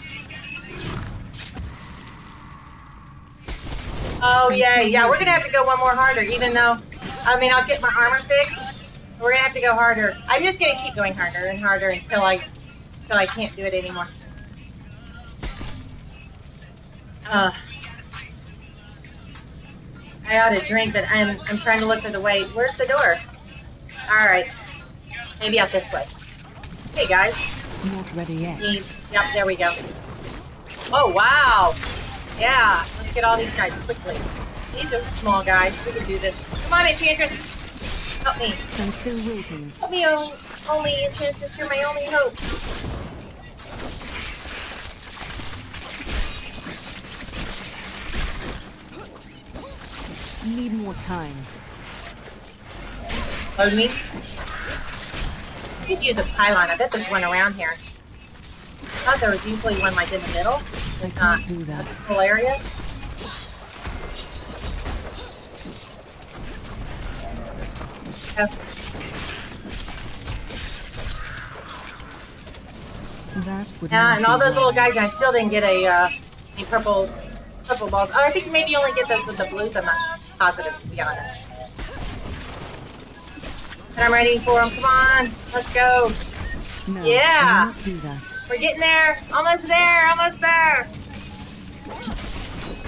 Oh yeah, yeah. We're gonna have to go one more harder, even though. I mean, I'll get my armor fixed. We're gonna have to go harder. I'm just gonna keep going harder and harder until I, until I can't do it anymore. Uh, I ought to drink, but I'm I'm trying to look for the way. Where's the door? All right, maybe out this way. Hey guys. Not ready yet. Me. Yep, there we go. Oh wow. Yeah, let's get all these guys quickly. These are small guys. We can do this. Come on, Enchantress. Help me. I'm still waiting. Help me, only, only Enchantress. You're my only hope. Need more time. Oh, me? You could use a pylon. I bet there's one around here. I thought there was usually one like in the middle. I There's can't not. do that. This whole area. Oh. That would Yeah, not and all be those little wise. guys, I still didn't get a, uh, any purples, purple balls. Oh, I think maybe you only get those with the blues. I'm not positive, to be honest. And I'm ready for them. Come on, let's go. No, Yeah. I won't do that. We're getting there. Almost there. Almost there.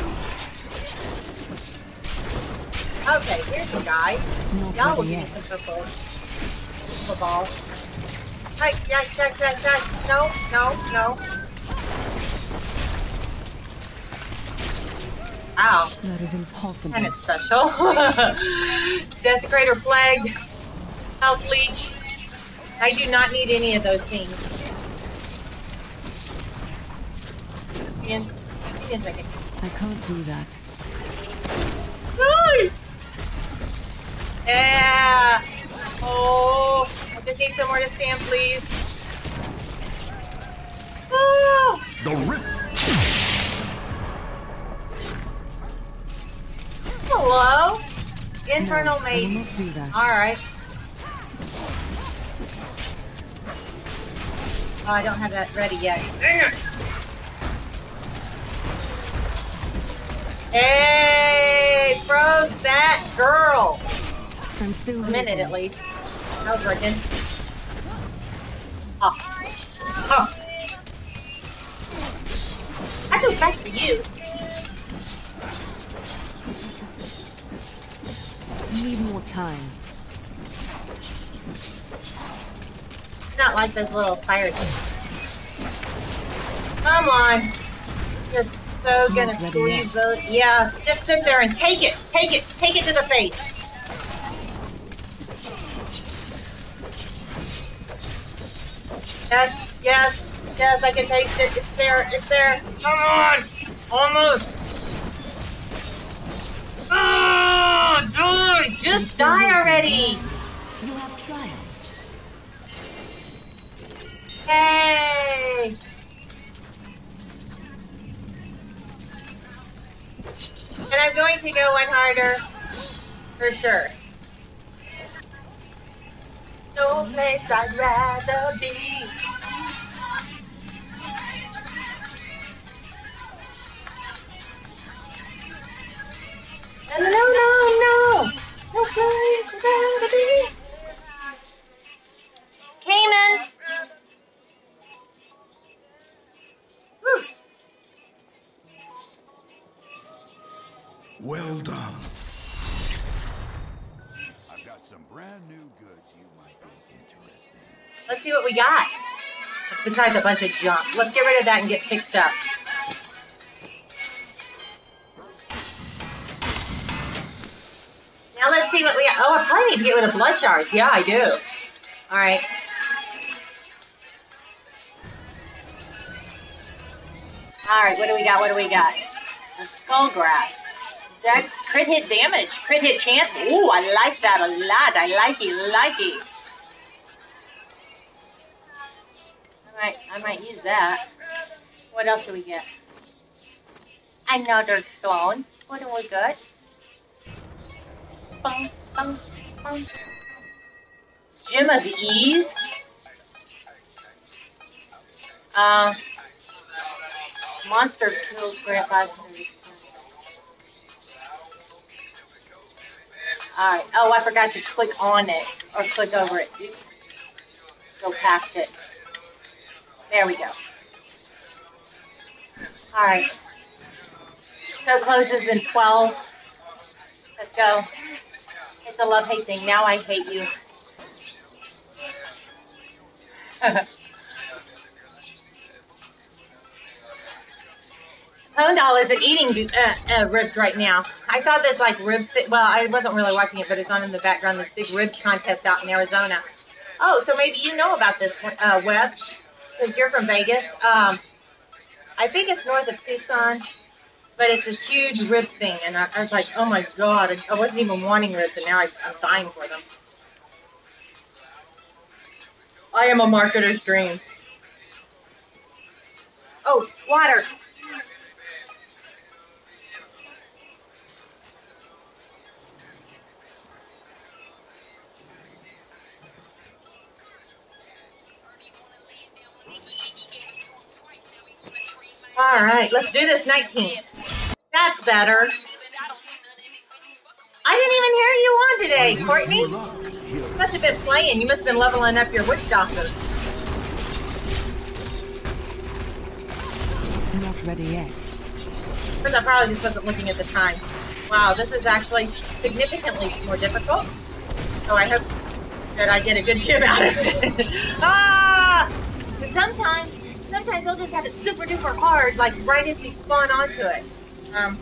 Okay, here's the guy. Not Y'all will ready give me yet. some football. Football. Right, yes, yes, yes, yes. No, no, no. Ow. That is impossible. Kind of special. Desecrator Plague. Health Leech. I do not need any of those things. Give me a give me a second. I can't do that. Yeah. Oh, I just need somewhere to stand, please. Oh. The rift. Hello. Infernal No, I will Maiden. not do that. All right. Oh, I don't have that ready yet. Dang it. Hey, froze that girl. I'm still A minute waiting. at least. That was working. Oh. Oh. That's too fast for you. Need more time. Not like those little fire things. Come on. Just so gonna Ready squeeze yet. those. Yeah, just sit there and take it. Take it. Take it to the face. Yes, yes, yes, I can taste it. It's there. It's there. Come on. Almost. Oh, dude, just die already. You have triumphed. Hey. And I'm going to go one harder, for sure. No place I'd rather be. No, no, no, no. No place I'd rather be. Cayman. Whew. Well done. I've got some brand new goods you might be interested in. Let's see what we got. Besides a bunch of junk. Let's get rid of that and get fixed up. Now let's see what we got. Oh, I probably need to get rid of blood shards. Yeah, I do. Alright. Alright, what do we got? What do we got? The skull grass. Dex, crit hit damage. Crit hit chance. Ooh, I like that a lot. I like it, like it. I might, I might use that. What else do we get? Another clone. What do we got? Bum, bum, bum. Gem of Ease. Uh, monster kills grant five hundred. Alright. Oh, I forgot to click on it. Or click over it. Oops. Go past it. There we go. Alright. So closes in twelve. Let's go. It's a love-hate thing. Now I hate you. Pondal isn't eating uh, uh, ribs right now. I saw this like rib. Well, I wasn't really watching it, but it's on in the background. This big ribs contest out in Arizona. Oh, so maybe you know about this, uh, Wes, because you're from Vegas. Um, I think it's north of Tucson, but it's this huge rib thing, and I, I was like, oh my god, I, I wasn't even wanting ribs, and now I, I'm dying for them. I am a marketer's dream. Oh, water. All right, let's do this nineteen. That's better. I didn't even hear you on today, Courtney. You must have been playing. You must have been leveling up your witch doctor. Not ready yet. Because I probably just wasn't looking at the time. Wow, this is actually significantly more difficult. So I hope that I get a good gym out of it. Ah! But sometimes, sometimes they'll just have it super duper hard, like right as we spawn onto it. Um,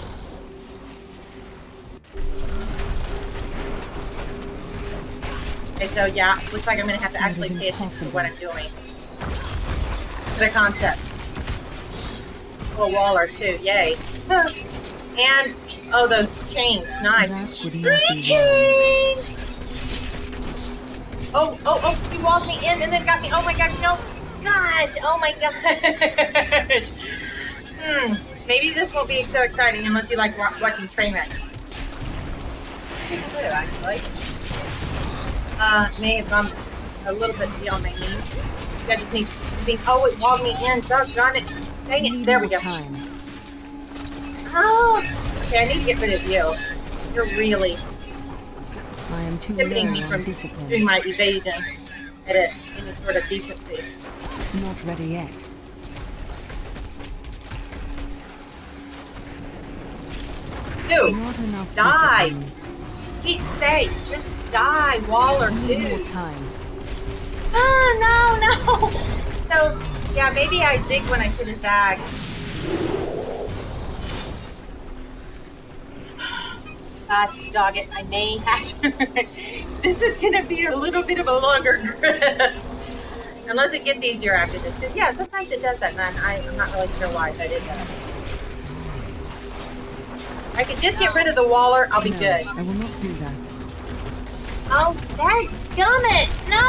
and so yeah, looks like I'm gonna have to actually pay attention to what I'm doing. The concept. Oh, Waller too, yay. And oh, those chains, nice. Three chains! Oh, oh, oh, he walled me in and then got me. Oh my gosh, no. Gosh, oh my gosh. Hmm, maybe this won't be so exciting unless you like watching train wrecks. Actually. Uh, may have gone a little bit beyond my knees. I just need to oh, it walled me in. Doggone it. Dang it. There we go. Oh, okay, I need to get rid of you. You're really I am too inhibiting me from doing my evasion at it, any sort of decency. Not ready yet. Dude, Not enough die. discipline. Keep safe. Just die, Waller, Need more dude. time. Oh, no, no. So, yeah, maybe I zigged when I should have zagged. Gosh, dog it, I may have to. This is going to be a little bit of a longer grip. Unless it gets easier after this. Because, yeah, sometimes it does that, man. I, I'm not really sure why, but it does. I could just get rid of the Waller, I'll be No, good. I will not do that. Oh, dadgummit! No!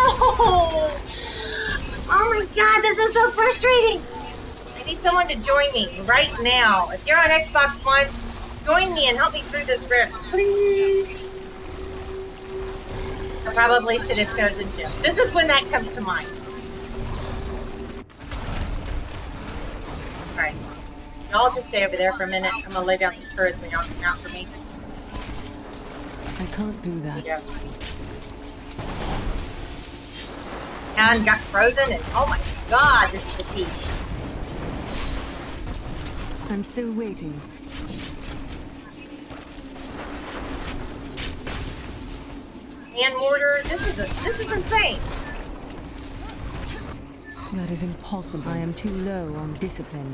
Oh my god, this is so frustrating! I need someone to join me right now. If you're on Xbox One, join me and help me through this grip, please. I probably should have chosen Jim. This is when that comes to mind. Alright. Y'all just stay over there for a minute. I'm gonna lay down some turrets when y'all come out for me. I can't do that. There you go. And got frozen and oh my god, this is the piece. I'm still waiting. And mortar, this is a, this is insane. That is impossible. I am too low on discipline.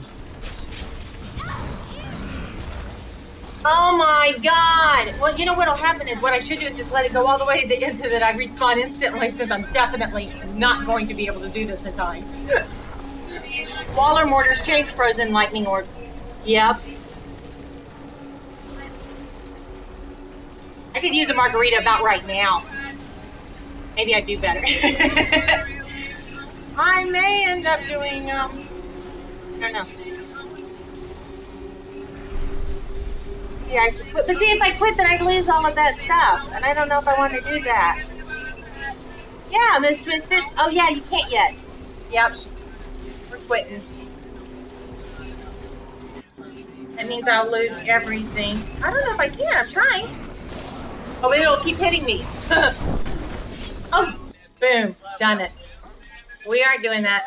Oh my god! Well, you know what'll happen is what I should do is just let it go all the way to the end so that I respawn instantly, since I'm definitely not going to be able to do this in time. Waller mortars, chains frozen, lightning orbs. Yep. I could use a margarita about right now. Maybe I'd do better. I may end up doing, um, I don't know. Yeah, I should quit. But see, if I quit, then I'd lose all of that stuff. And I don't know if I want to do that. Yeah, Miss Twisted. Oh, yeah, you can't yet. Yep. We're quitting. That means I'll lose everything. I don't know if I can. I'm trying. Oh, but it'll keep hitting me. Oh, boom. Done it. We aren't doing that.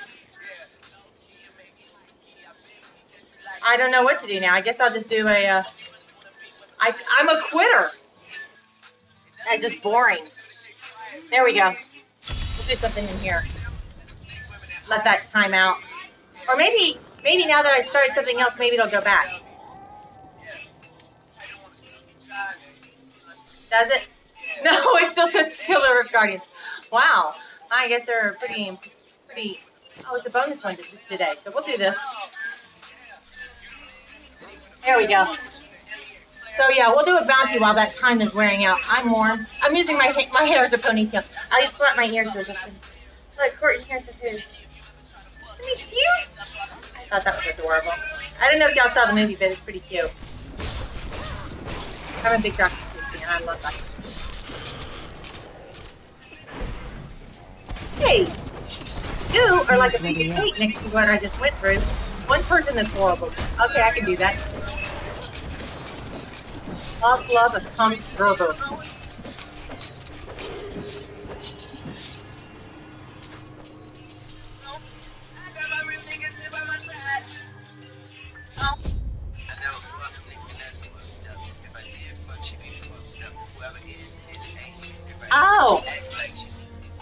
I don't know what to do now. I guess I'll just do a, uh, I, I'm a quitter. That's just boring. There we go. We'll do something in here. Let that time out. Or maybe, maybe now that I started something else, maybe it'll go back. Does it? No, it still says Killer of Guardians. Wow. I guess they're pretty, pretty, oh, it's a bonus one today. So we'll do this. There we go. So yeah, we'll do a bounty while that time is wearing out. I'm warm. I'm using my my hair as a ponytail. I just want my ears to just like Courtney hair to his. Isn't he cute? I thought that was adorable. I don't know if y'all saw the movie, but it's pretty cute. I'm a big Doctor Seuss fan. I love Doctor Seuss. Hey, you are like a piece of cake next to what I just went through. One person that's horrible. Okay, I can do that. Lost love of Tom Gerber.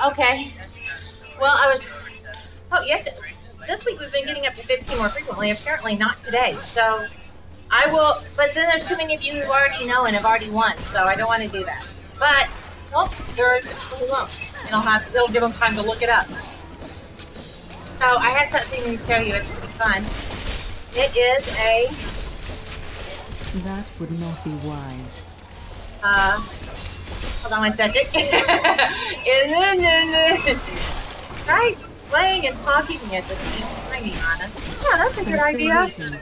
Okay. Well, I was. Oh, yes. This week we've been getting up to fifteen more frequently. Apparently not today. So I will. But then there's too many of you who already know and have already won. So I don't want to do that. But nope, there we won't. And I'll have. It'll give them time to look it up. So I had something to show you. It's pretty fun. It is a. That would not be wise. Uh. Hold on one second. Right. Playing and talking at the same time, Anna. Yeah, that's a good idea. Waiting.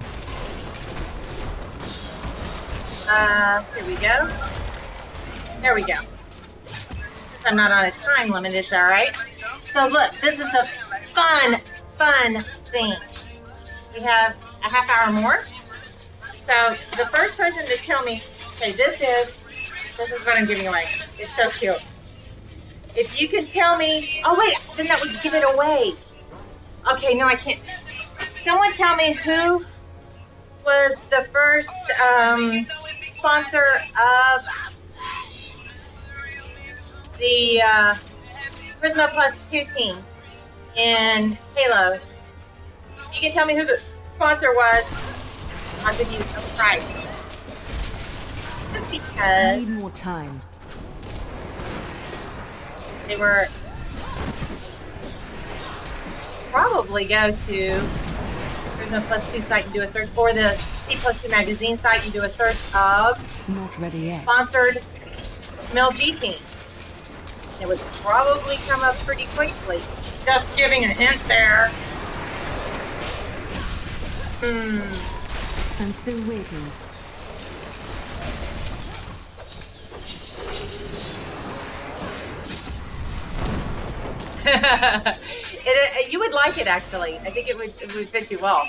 Uh, here we go. There we go. I'm not on a time limit, it's alright. So look, this is a fun, fun thing. We have a half hour more. So the first person to tell me, okay, this is, this is what I'm giving away. It's so cute. If you can tell me, oh wait, then that would give it away. Okay, no, I can't. Someone tell me who was the first um, sponsor of the uh, Prisma Plus two team in Halo. If you can tell me who the sponsor was, I'll give you a prize. Just I because need more time. they were probably go to Prisma Plus two site and do a search, or the C Plus two magazine site and do a search of Not ready yet. sponsored M L G team. It would probably come up pretty quickly. Just giving a hint there. Hmm. I'm still waiting. it, it, you would like it, actually. I think it would, it would fit you well.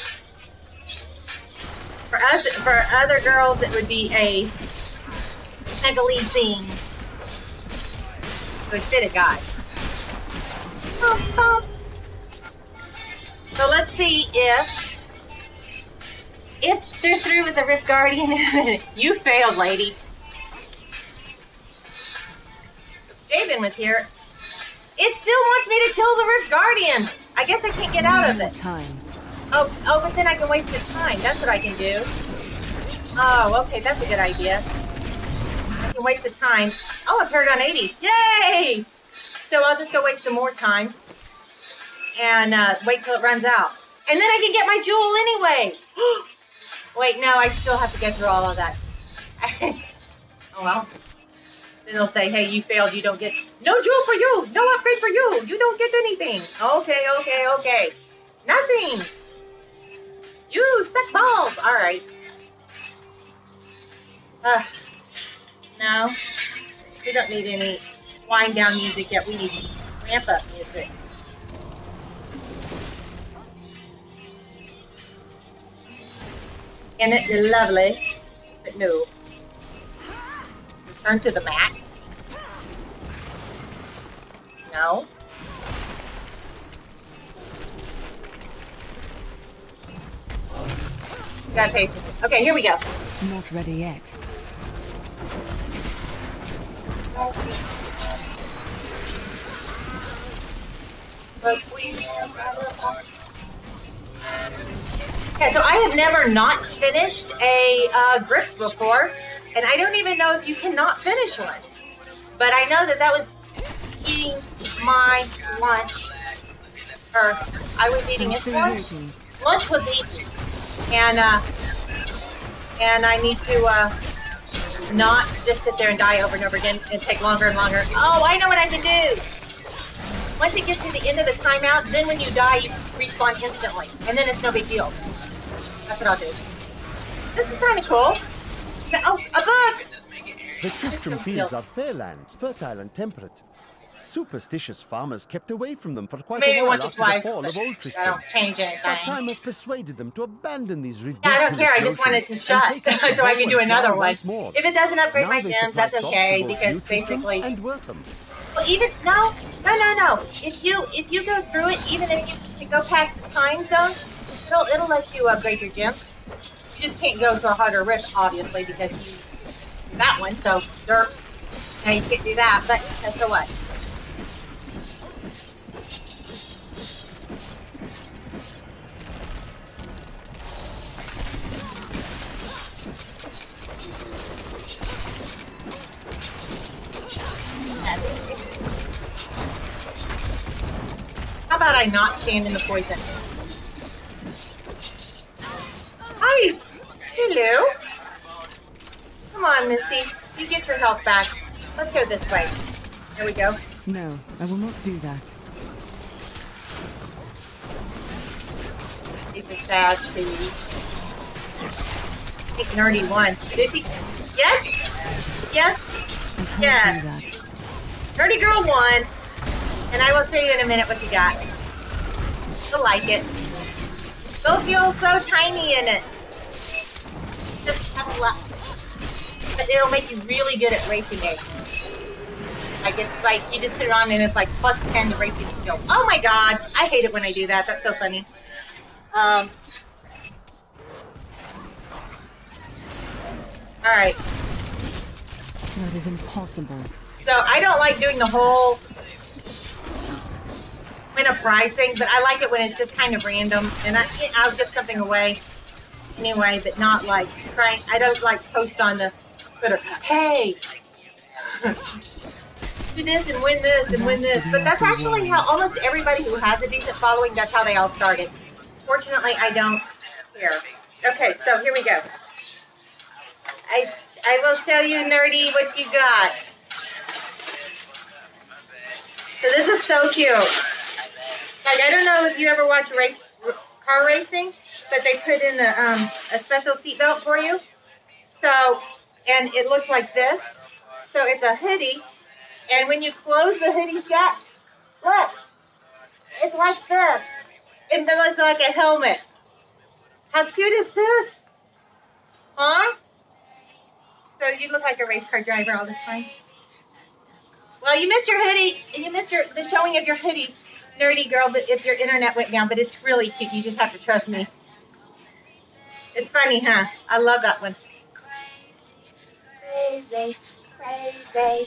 For us, for other girls, it would be a Megalee thing. It would fit a guy. So let's see if if they're through with the Rift Guardian. You failed, lady. Jabin was here. It still wants me to kill the Rift Guardian. I guess I can't get out of it. Time. Oh, oh, but then I can waste the time. That's what I can do. Oh, okay, that's a good idea. I can waste the time. Oh, I paired on eighty. Yay! So I'll just go waste some more time and uh, wait till it runs out. And then I can get my jewel anyway. Wait, no, I still have to go through all of that. Oh, well. Then they'll say, hey, you failed. You don't get... No jewel for you. No upgrade for you. You don't get anything. Okay, okay, okay. Nothing. You suck balls. All right. Uh, no. We don't need any wind down music yet. We need ramp up music. And it's lovely, but no. Return to the mat. No. Gotta pay attention. Okay, here we go. Not ready yet. Okay, so I have never not finished a uh, grip before, and I don't even know if you cannot finish one. But I know that that was eating my lunch, or I was eating its lunch. Lunch was eaten, and uh, and I need to uh, not just sit there and die over and over again and take longer and longer. Oh, I know what I can do. Once it gets to the end of the timeout, then when you die, you respawn instantly, and then it's no big deal. That's what I'll do. This is kind of cool. Oh, a book! The Tristram fields are fair lands, fertile and temperate. Superstitious farmers kept away from them for quite Maybe a while once or after twice, the fall but of Old I Tristram. don't change anything. But time has persuaded them to abandon these Yeah, ridiculous I don't care. I just notions wanted to and shut take up the so I can do bow and another plough one. once more. If it doesn't upgrade Now my they gems, supply that's crops okay, to both because New Tristram basically... and Wortham. Well, even... No, no, no, no. If you if you go through it, even if you go past the time zone, it'll, it'll let you upgrade your gems. You just can't go to a harder rift, obviously, because you... That one, so... Derp. Now you can't do that, but uh, so what? about I not stand in the poison? Hi! Hello! Come on, Missy. You get your health back. Let's go this way. There we go. No, I will not do that. It's a sad scene. I think Nerdy won. Did he? Yes? Yes? I can't Yes. do that. Nerdy girl won. And I will show you in a minute what you got. You'll like it. Don't feel so tiny in it. Just have a lot. But it'll make you really good at racing games. Like it's like you just put it on and it's like plus ten to racing skill. Oh my god, I hate it when I do that. That's so funny. Um. All right. That is impossible. So I don't like doing the whole win a prize thing, but I like it when it's just kind of random, and I, I'll get something away anyway, but not like trying. I don't like post on this Twitter. Hey, do this and win this and win this. But that's actually how almost everybody who has a decent following. That's how they all started. Fortunately, I don't care. Okay, so here we go. I I will show you, Nerdy, what you got. So this is so cute. Like, I don't know if you ever watch race, car racing, but they put in a, um, a special seatbelt for you. So, and it looks like this. So it's a hoodie. And when you close the hoodie shut, look, it's like this. It looks like a helmet. How cute is this? Huh? So you look like a race car driver all the time. Well, you missed your hoodie, and you missed your, the showing of your hoodie, Nerdy girl, but if your internet went down, but it's really cute. You just have to trust me. It's funny, huh? I love that one. Crazy, crazy.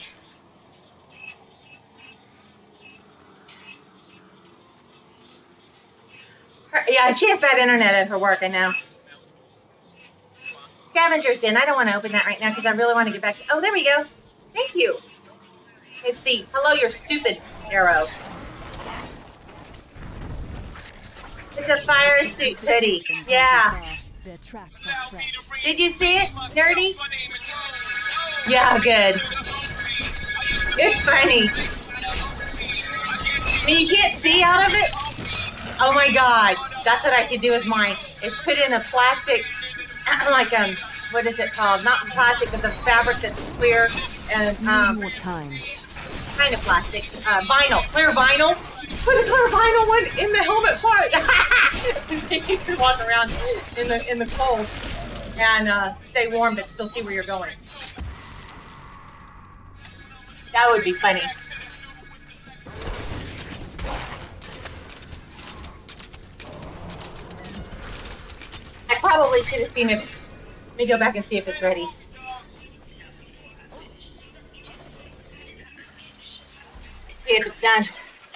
Her, yeah, she has bad internet at her work, I know. Scavenger's Den. I don't want to open that right now because I really want to get back to... Oh, there we go. Thank you. It's the hello, you're stupid arrow. It's a fire suit hoodie. Yeah. Did you see it, Nerdy? Yeah, good. It's funny. I mean, you can't see out of it. Oh my god. That's what I should do with mine. It's put in a plastic, like, um, what is it called? Not plastic, but the fabric that's clear and, um, more time. Kind of plastic. Uh, vinyl. Clear vinyl. Put a clear vinyl one in the helmet part. You can walk around in the in the cold and uh, stay warm, but still see where you're going. That would be funny. I probably should have seen it. Let me go back and see if it's ready. See if it's done.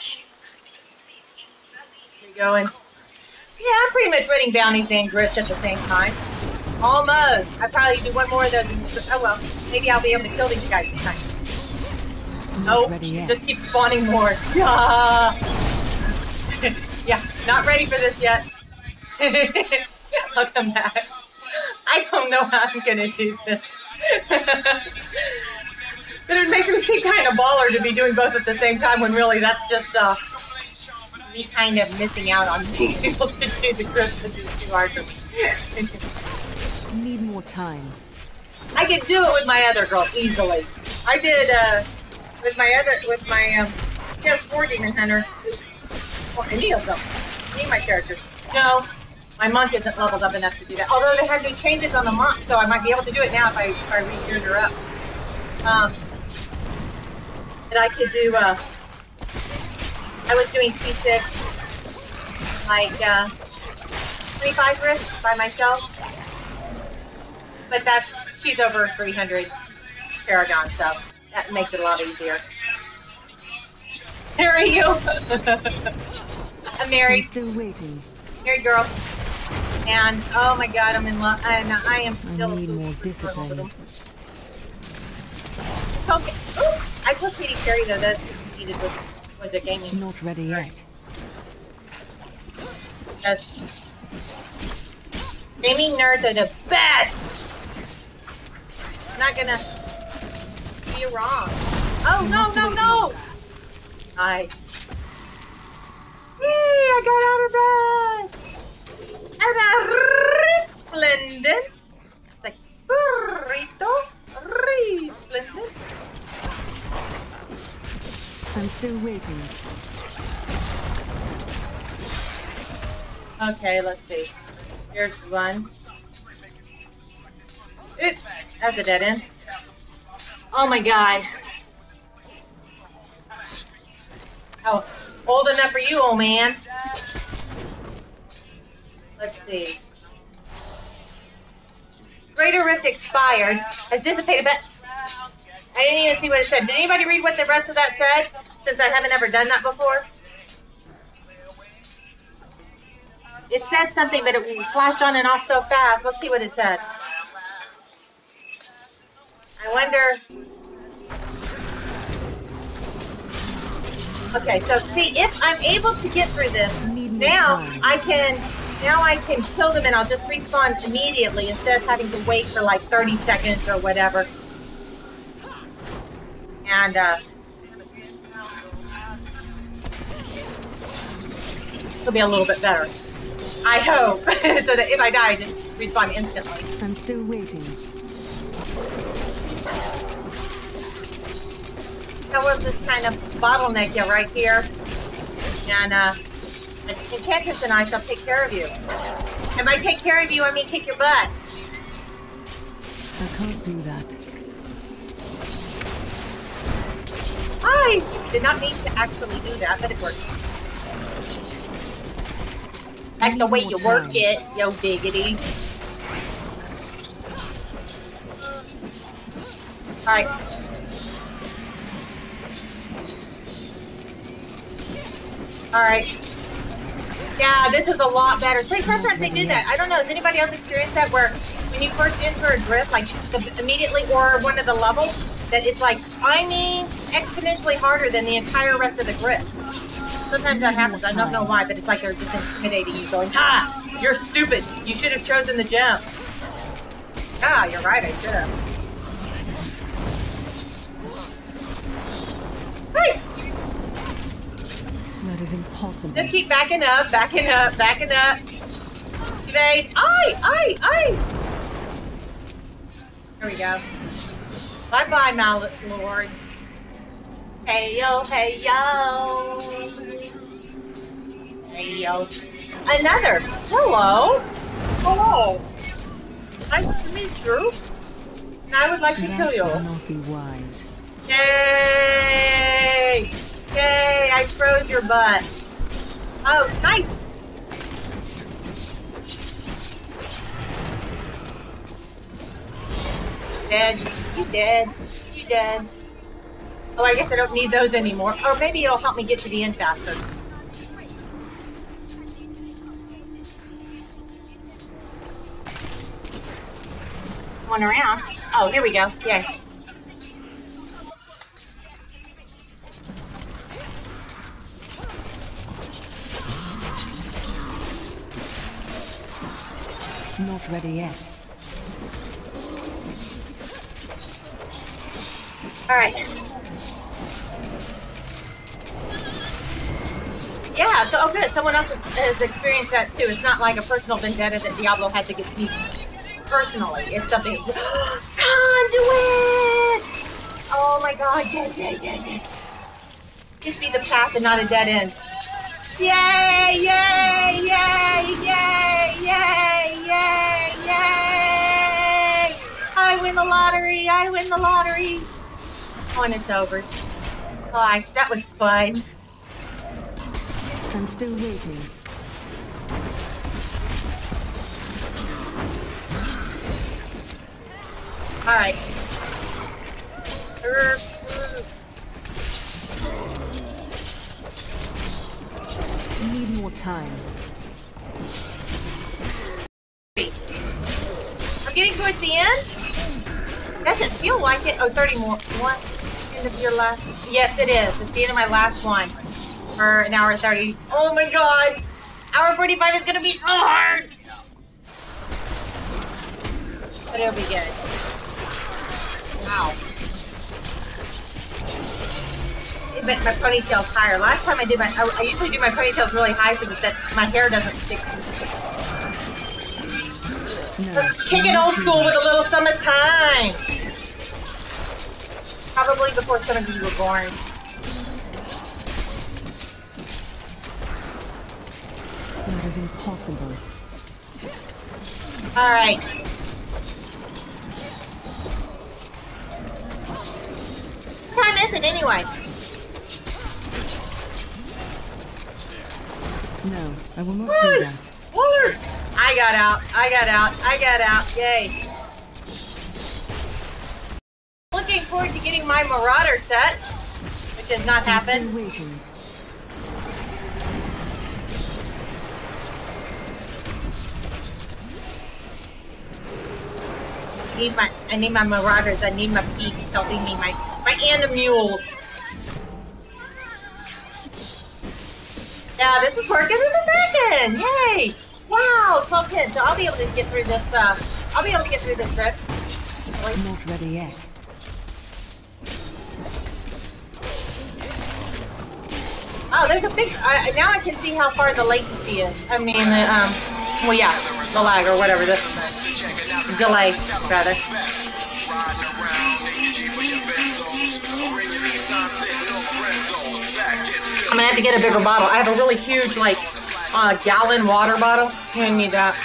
We're going. Yeah, I'm pretty much running bounties and grits at the same time. Almost. I probably do one more of those. Oh well, maybe I'll be able to kill these guys this time. Oh, just keep spawning more. Yeah. Yeah, not ready for this yet. I'll come back. I don't know how I'm gonna do this. But it makes me seem kind of baller to be doing both at the same time when really that's just uh, me kind of missing out on being able to do the grip, which is too hard for me. Need more time. I could do it with my other girl easily. I did uh, with my other, with my um, yeah, four demon hunter. Well, any of them. Any of my characters. No, my monk isn't leveled up enough to do that. Although they had new changes on the monk, so I might be able to do it now if I, if I re-geared her up. Um, and I could do, uh, I was doing C six, like, uh, twenty-five risks by myself. But that's, she's over three hundred Paragon, so that makes it a lot easier. There are you! I'm married. I'm still waiting. Married girl. And, oh my god, I'm in love, and I am still... I need more discipline. Okay. Ooh, I took Katy Perry though. That's what she needed was, was a gaming. Not ready yet. Because gaming nerds are the best. I'm not gonna be wrong. Oh no no no! Nice. Yay! I got out of bed. And resplendent. Like burrito, resplendent. I'm still waiting. Okay, let's see. Here's one. Oops, that's a dead end. Oh my god. Oh, old enough for you, old man. Let's see. Greater Rift expired. Has dissipated, but I didn't even see what it said. Did anybody read what the rest of that said? Since I haven't ever done that before. It said something, but it flashed on and off so fast. Let's see what it said. I wonder. Okay, so see, if I'm able to get through this, now I can, now I can kill them and I'll just respawn immediately instead of having to wait for like thirty seconds or whatever. And uh, it'll be a little bit better. I hope, so that if I die, I just respawn instantly. I'm still waiting. That was this kind of bottleneck you right here. And uh, Enchantress and I shall take care of you. And by take care of you, I mean kick your butt. I can't do that. I did not mean to actually do that, but it worked. Like the way you work it, yo diggity. Alright. Alright. Yeah, this is a lot better. See, sometimes they do that. I don't know, has anybody else experienced that where when you first enter a drift, like the, immediately or one of the levels, that it's like, I mean, exponentially harder than the entire rest of the grip. Sometimes that happens. I don't know why, but it's like they're just intimidating you, going, ha! You're stupid! You should have chosen the jump. Ah, you're right, I should have. Hey! That is impossible. Just keep backing up, backing up, backing up. Evade. Aye! Aye! Aye! There we go. Bye-bye, my lord. Hey yo, hey yo. Hey yo. Another. Hello. Hello. Nice to meet you. And I would like to kill you. That would not be wise. Yay! Yay! I froze your butt. Oh, nice. Dead. You dead. You dead. Oh, I guess I don't need those anymore. Or maybe it'll help me get to the end faster. One around. Oh, here we go. Yay. Not ready yet. All right. Yeah, so, oh good, someone else has, has experienced that too. It's not like a personal vendetta that Diablo had to get me personally. It's something, conduit! Oh my god, yeah, yeah, yeah, yeah. Just be the path and not a dead end. Yay, yay, yay, yay, yay, yay, yay! I win the lottery, I win the lottery! Oh, and it's over. Gosh, that was fun. I'm still waiting. Alright. Need more time. I'm getting towards the end. Doesn't feel like it. Oh, thirty more. One. End of your last. Yes, it is. It's the end of my last one. For an hour and thirty. Oh my god. Hour forty-five is gonna be so hard! But it'll be good. Wow. But my ponytail's higher. Last time I did my, I, I usually do my ponytails really high so that my hair doesn't stick. No. Let's kick it old school with a little summertime. Probably before some of you were born. That is impossible. All right. What time is it anyway? No, I will not do Wood! that. Wood! I got out. I got out. I got out. Yay. Looking forward to getting my Marauder set, which has not I'm still happened. waiting. I need my, I need my Marauders. I need my peaks helping me. My, my Animules. Yeah, this is working. This is working. Yay! Wow, twelve ten. So I'll be able to get through this. Uh, I'll be able to get through this trip. I'm not ready yet. Oh, there's a big. Uh, now I can see how far the latency is. I mean, the, um, well, yeah, the lag or whatever this is. Delay, rather. I'm gonna have to get a bigger bottle. I have a really huge, like, uh, gallon water bottle. I'm gonna need that.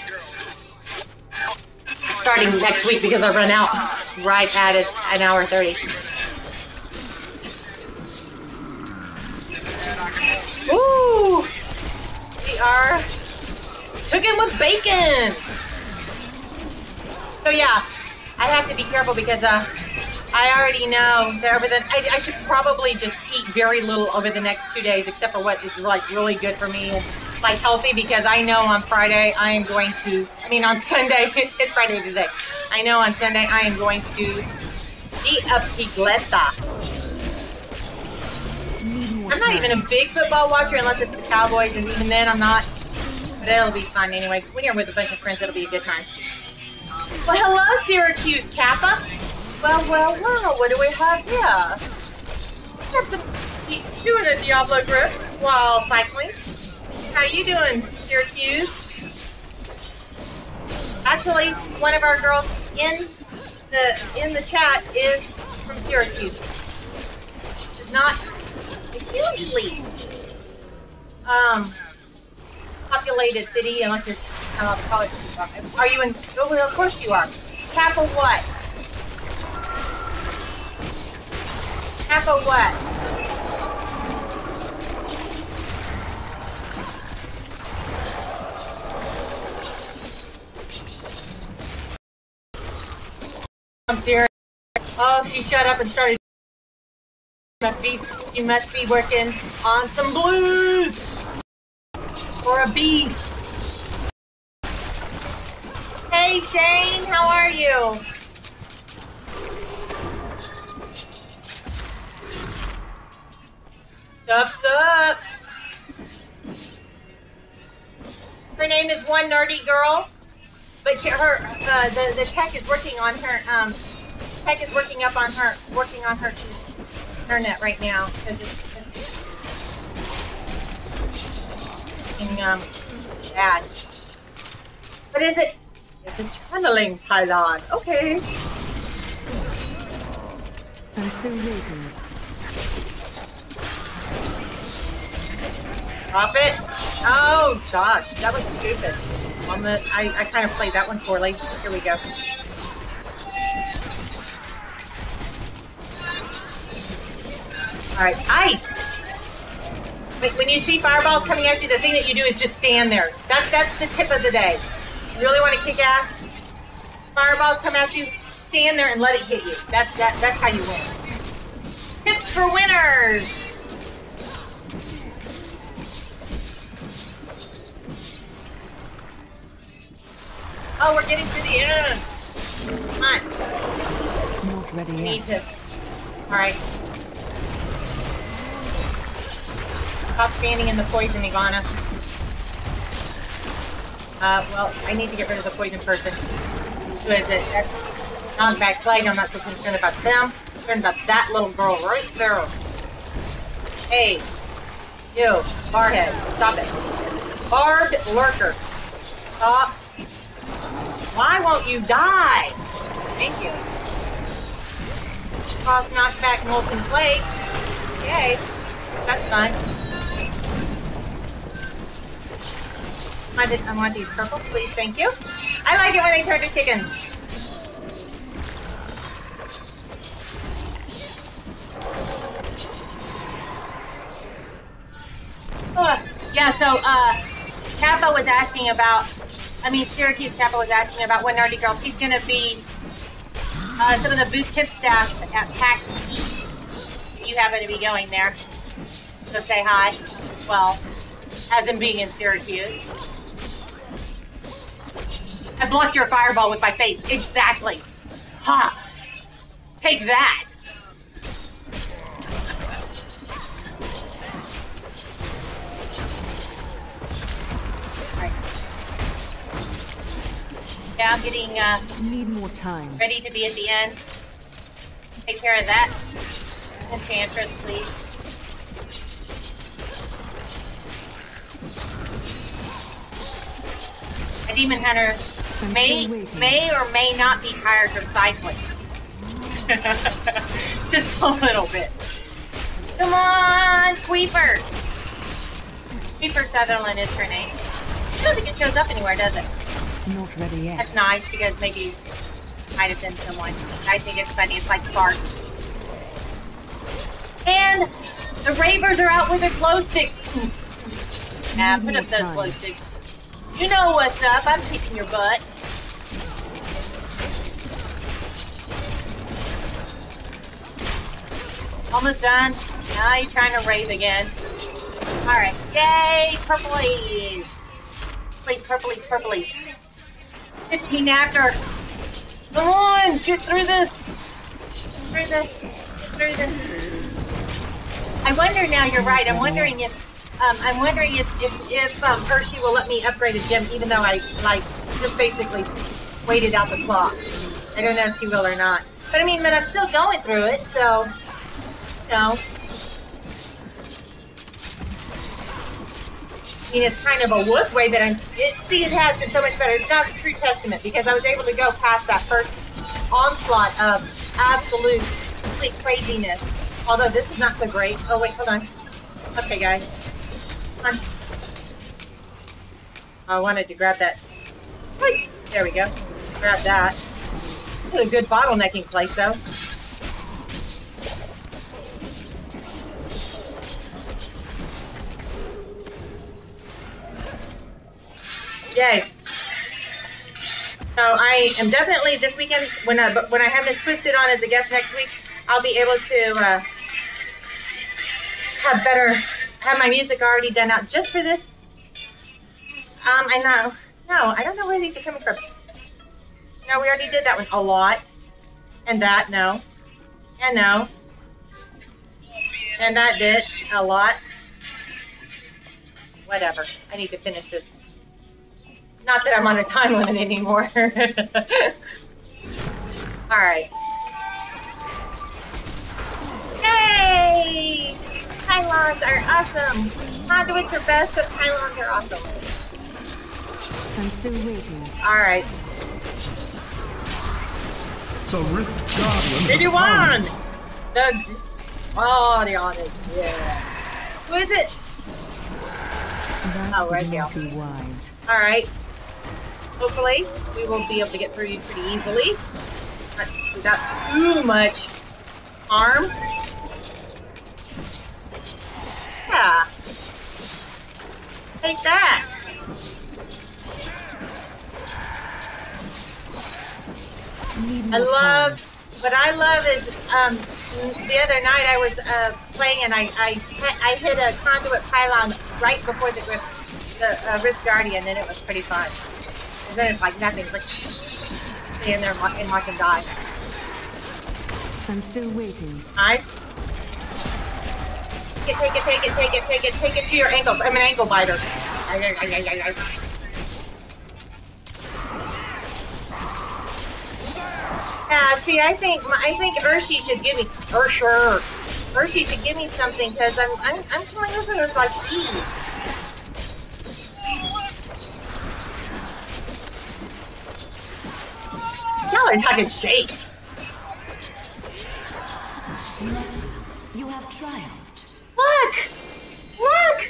Starting next week because I run out right at it, an hour thirty. Ooh! We are cooking with bacon! So yeah, I have to be careful because uh, I already know that over the, I, I should probably just eat very little over the next two days except for what is like really good for me and like healthy because I know on Friday I am going to, I mean on Sunday, it's Friday today, I know on Sunday I am going to eat a pigleta. I'm not even a big football watcher unless it's the Cowboys, and even then I'm not. But it'll be fun anyway. When you're with a bunch of friends, it'll be a good time. Well, hello, Syracuse Kappa. Well, well, well, what do we have here? We have some doing a Diablo grip while cycling. How you doing, Syracuse? Actually, one of our girls in the in the chat is from Syracuse. It's not hugely um, populated city, unless you're uh, college. Are you in? Oh, well, of course you are. Kappa what? Kappa what? I'm serious. Oh, she shut up and started. Must be, you must be working on some blues or a beast. Hey Shane, how are you? Sup, sup. Her name is One Nerdy Girl, but she, her uh, the the tech is working on her um tech is working up on her working on her. Internet right now because it's, it's um, bad. What is it? It's a channeling pylon. Okay. I'm still waiting. Drop it. Oh gosh, that was stupid. On the, I, I kind of played that one poorly. Here we go. Alright, ice! When you see fireballs coming at you, the thing that you do is just stand there. That's, that's the tip of the day. You really want to kick ass? Fireballs come at you, stand there and let it hit you. That's, that, that's how you win. Tips for winners! Oh, we're getting to the end! Come on. Not ready We need yet. to... Alright. Stop standing in the poison, Iguana. Uh, well, I need to get rid of the poison person. Who is it? That's knockback plague. I'm not so concerned about them. I'm concerned about that little girl right there. Hey, you, barhead, stop it. Barbed lurker, stop. Why won't you die? Thank you. Cross knockback molten plague. Yay, that's fun. I, did, I want these purple, please, thank you. I like it when they turn to chickens. Uh, yeah, so uh, Kappa was asking about, I mean, Syracuse Kappa was asking about when Nerdy Girl, she's going to be uh, some of the boot tip staff at PAX East. If you happen to be going there, so say hi. Well, as in being in Syracuse. I blocked your fireball with my face. Exactly. Ha! Take that! Right. Yeah, I'm getting uh, Need more time. ready to be at the end. Take care of that. Enchantress, please. A demon hunter I'm may still waiting. may or may not be tired from cycling. Just a little bit. Come on, Sweeper! Sweeper Sutherland is her name. I don't think it shows up anywhere, does it? Not ready yet. That's nice because maybe it might have been someone. I think it's funny. It's like Spark. And the Ravers are out with their glow sticks. Yeah, put up those glow sticks. You know what's up. I'm kicking your butt. Almost done. Now you're trying to rave again. Alright. Yay! Purplies! Please, purplies, purplies. fifteen after. Come on! Get through this! Through this. Through this. I wonder now, you're right. I'm wondering if Um, I'm wondering if, if, if um, Hershey will let me upgrade a gem, even though I, like, just basically waited out the clock. I don't know if she will or not. But, I mean, but I'm still going through it, so, you know. I mean, it's kind of a wuss way that I'm, it, see, it has been so much better. It's not a true testament, because I was able to go past that first onslaught of absolute, complete craziness. Although this is not so great. Oh, wait, hold on. Okay, guys. I wanted to grab that. Please. There we go. Grab that. This is a good bottlenecking place, though. Yay. So I am definitely this weekend when I when I have Miss Twisted on as a guest next week, I'll be able to uh, have better. Have my music already done out just for this. Um, I know. No, I don't know where these are coming from. No, we already did that one a lot. And that, no. And no. And that did a lot. Whatever. I need to finish this. Not that I'm on a time limit anymore. Alright. Yay! Pylons are awesome! Conduits are best, but pylons are awesome. I'm still waiting. Alright. The Rift Guardian. eighty-one! The... Oh, the honest. Yeah. Who is it? That Oh, right would here. not be wise. Alright. Hopefully, we will be able to get through you pretty easily. Not without too much harm. Yeah. Take that. Need I more love, time. what I love is, um, the other night I was uh, playing and I, I, I hit a conduit pylon right before the Rift, the uh, Rift Guardian, and it was pretty fun. And then it's like nothing, it's like, stand there and watch, and watch him die. I'm still waiting. Nice. Take it, take it, take it, take it, take it, take it to your ankle. I'm an ankle biter. See, I think I think Urshi should give me Ursher. Urshi should give me something because I'm I'm I'm coming over with like ease. Y'all are talking shapes. You have triumphed. Look! Look!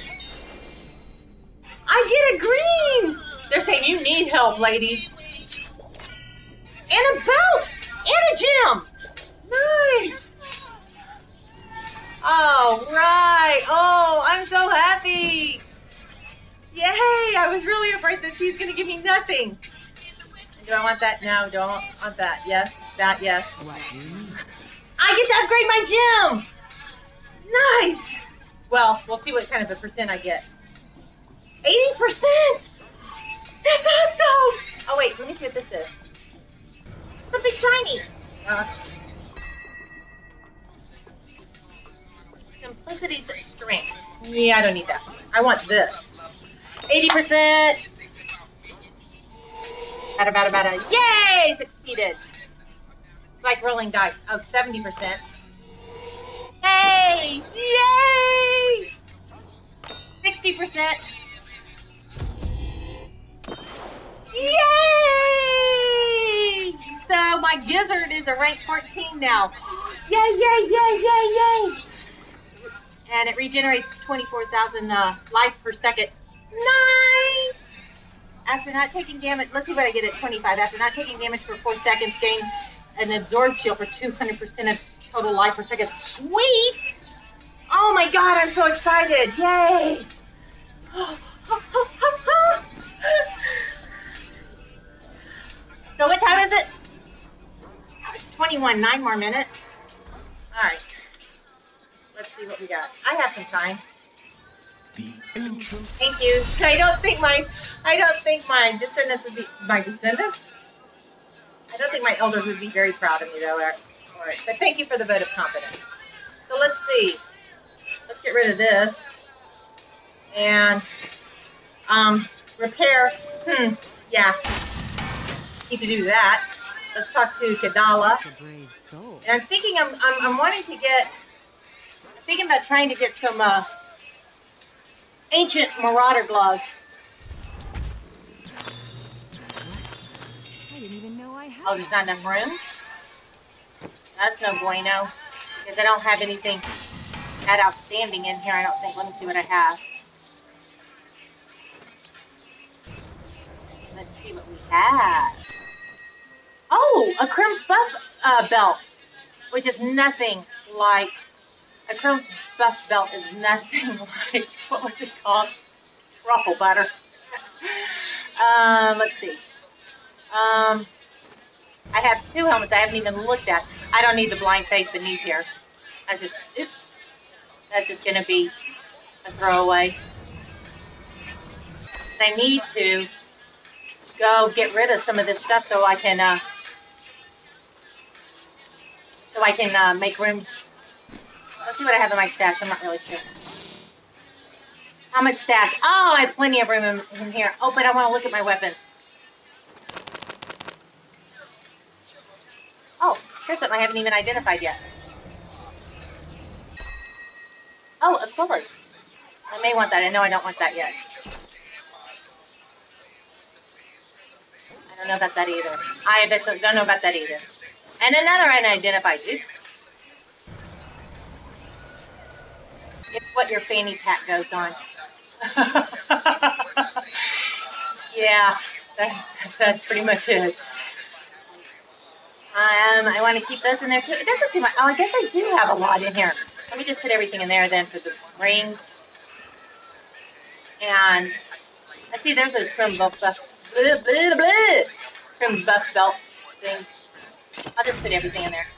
I get a green! They're saying you need help, lady. And a belt! And a gem! Nice! All right. Oh, I'm so happy. Yay! I was really afraid that she's going to give me nothing. Do I want that? No, don't want that. Yes, that, yes. What do you need? I get to upgrade my gem! Nice! Well, we'll see what kind of a percent I get. eighty percent! That's awesome! Oh, wait, let me see what this is. Something shiny. Uh, Simplicity's strength. Yeah, I don't need that. I want this. eighty percent! Bada, bada, bada. Yay! Succeeded. It's like rolling dice. Oh, seventy percent. Hey! Yay! sixty percent. Yay! So my gizzard is a rank fourteen now. Yay, yay, yay, yay, yay! And it regenerates twenty-four thousand uh, life per second. Nice! After not taking damage, let's see what I get at twenty-five. After not taking damage for four seconds, gain an absorb shield for two hundred percent of total life per second. Sweet! Oh my god, I'm so excited. Yay! So what time is it? It's twenty-one, nine more minutes. All right. Let's see what we got. I have some time. The ancient. Thank you. I don't think my, I don't think my descendants would be, my descendants? I don't think my elders would be very proud of me though. All right. But thank you for the vote of confidence. So let's see. Let's get rid of this. And, um, repair. Hmm. Yeah. Need to do that. Let's talk to Kadala. A brave soul. And I'm thinking I'm, I'm, I'm wanting to get, I'm thinking about trying to get some, uh, ancient marauder gloves. I didn't even know I had. Oh, there's not enough room? That's no bueno. Because I don't have anything that outstanding in here, I don't think. Let me see what I have. Let's see what we have. Oh, a Crim's Buff uh, belt, which is nothing like, a Crim's Buff belt is nothing like, what was it called? Truffle Butter. um, let's see. Um, I have two helmets I haven't even looked at. I don't need the blind faith beneath here. That's just, oops. That's just going to be a throwaway. I need to go get rid of some of this stuff so I can, uh, so I can uh, make room. Let's see what I have in my stash. I'm not really sure. How much stash? Oh, I have plenty of room in, in here. Oh, but I want to look at my weapons. Oh, here's something I haven't even identified yet. Oh, of course. I may want that. I know I don't want that yet. I don't know about that either. I bet don't know about that either. And another unidentified. Oops. It's what your fanny pack goes on. Yeah, that, that's pretty much it. Um, I want to keep this in there too. It doesn't seem like, oh, I guess I do have a lot in here. Let me just put everything in there then for the rings. And I see there's a trim buff, buff, blah, blah, blah, trim buff belt things. I'll just put everything in there.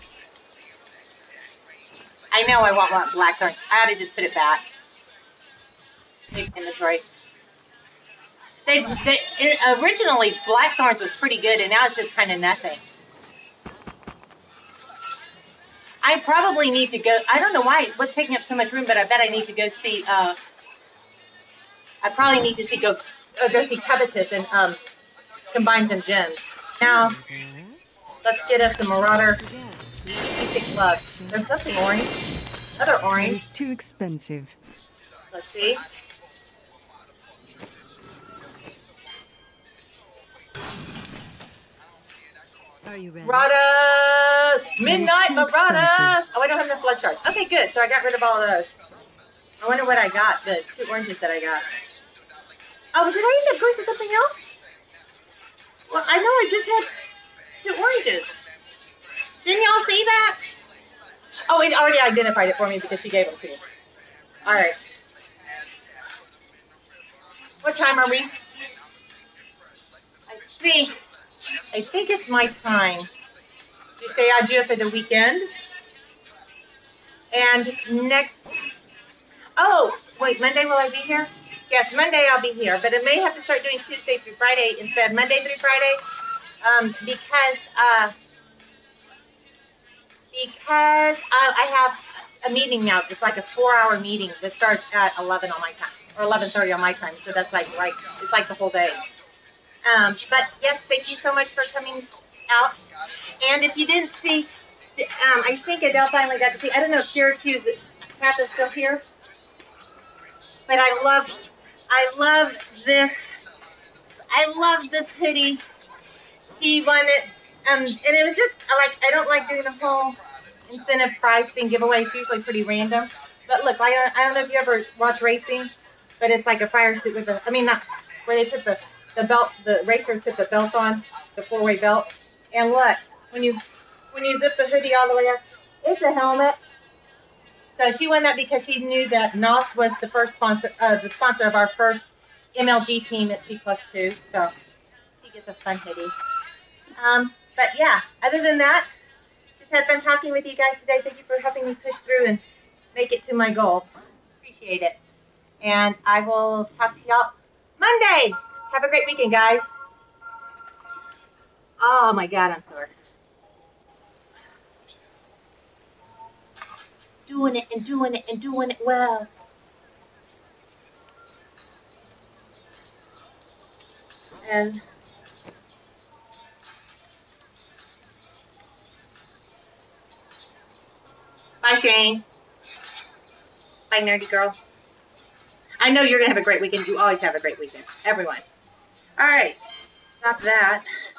I know I want one blackthorn. I had to just put it back. Big inventory. They, they it, originally blackthorns was pretty good, and now it's just kind of nothing. I probably need to go. I don't know why what's taking up so much room, but I bet I need to go see. Uh, I probably need to see go uh, go see Covetous and um, combine some gems. Now, Let's get us a Marauder basic gloves. There's nothing orange. Other It orange. is too expensive. Let's see. Are you ready? Marauders! Midnight too Marauders! expensive. Oh, I don't have enough blood shards. Okay, good. So I got rid of all of those. I wonder what I got. The two oranges that I got. Oh, did I end up going for something else? Well, I know I just had two oranges. Didn't y'all see that? Oh, it already identified it for me because she gave them to me. All right. What time are we? I think, I think it's my time to say adieu for the weekend. And next, oh, wait, Monday will I be here? Yes, Monday I'll be here, but I may have to start doing Tuesday through Friday instead, Monday through Friday, um, because, uh, because uh, I have a meeting now. It's like a four-hour meeting that starts at eleven on my time, or eleven thirty on my time, so that's like, right, it's like the whole day. Um, but yes, thank you so much for coming out. And if you didn't see, um, I think Adele finally got to see, I don't know if Syracuse Kath is still here, but I love, I love this, I love this hoodie. He won it, um, and it was just, like, I don't like doing the whole incentive prize thing giveaway. It's usually pretty random. But look, I don't, I don't know if you ever watch racing, but it's like a fire suit with a, I mean, not, where they put the, the belt, the racers put the belt on, the four-way belt. And look, when you, when you zip the hoodie all the way up, it's a helmet. So she won that because she knew that N O S was the first sponsor, uh, the sponsor of our first M L G team at C plus two. So she gets a fun hoodie. Um, but yeah, other than that, just had fun talking with you guys today. Thank you for helping me push through and make it to my goal. Appreciate it. And I will talk to y'all Monday. Have a great weekend, guys. Oh my God, I'm sore. Doing it and doing it and doing it well. And bye, Shane. Bye, nerdy girl. I know you're going to have a great weekend. You always have a great weekend. Everyone. All right. Stop that.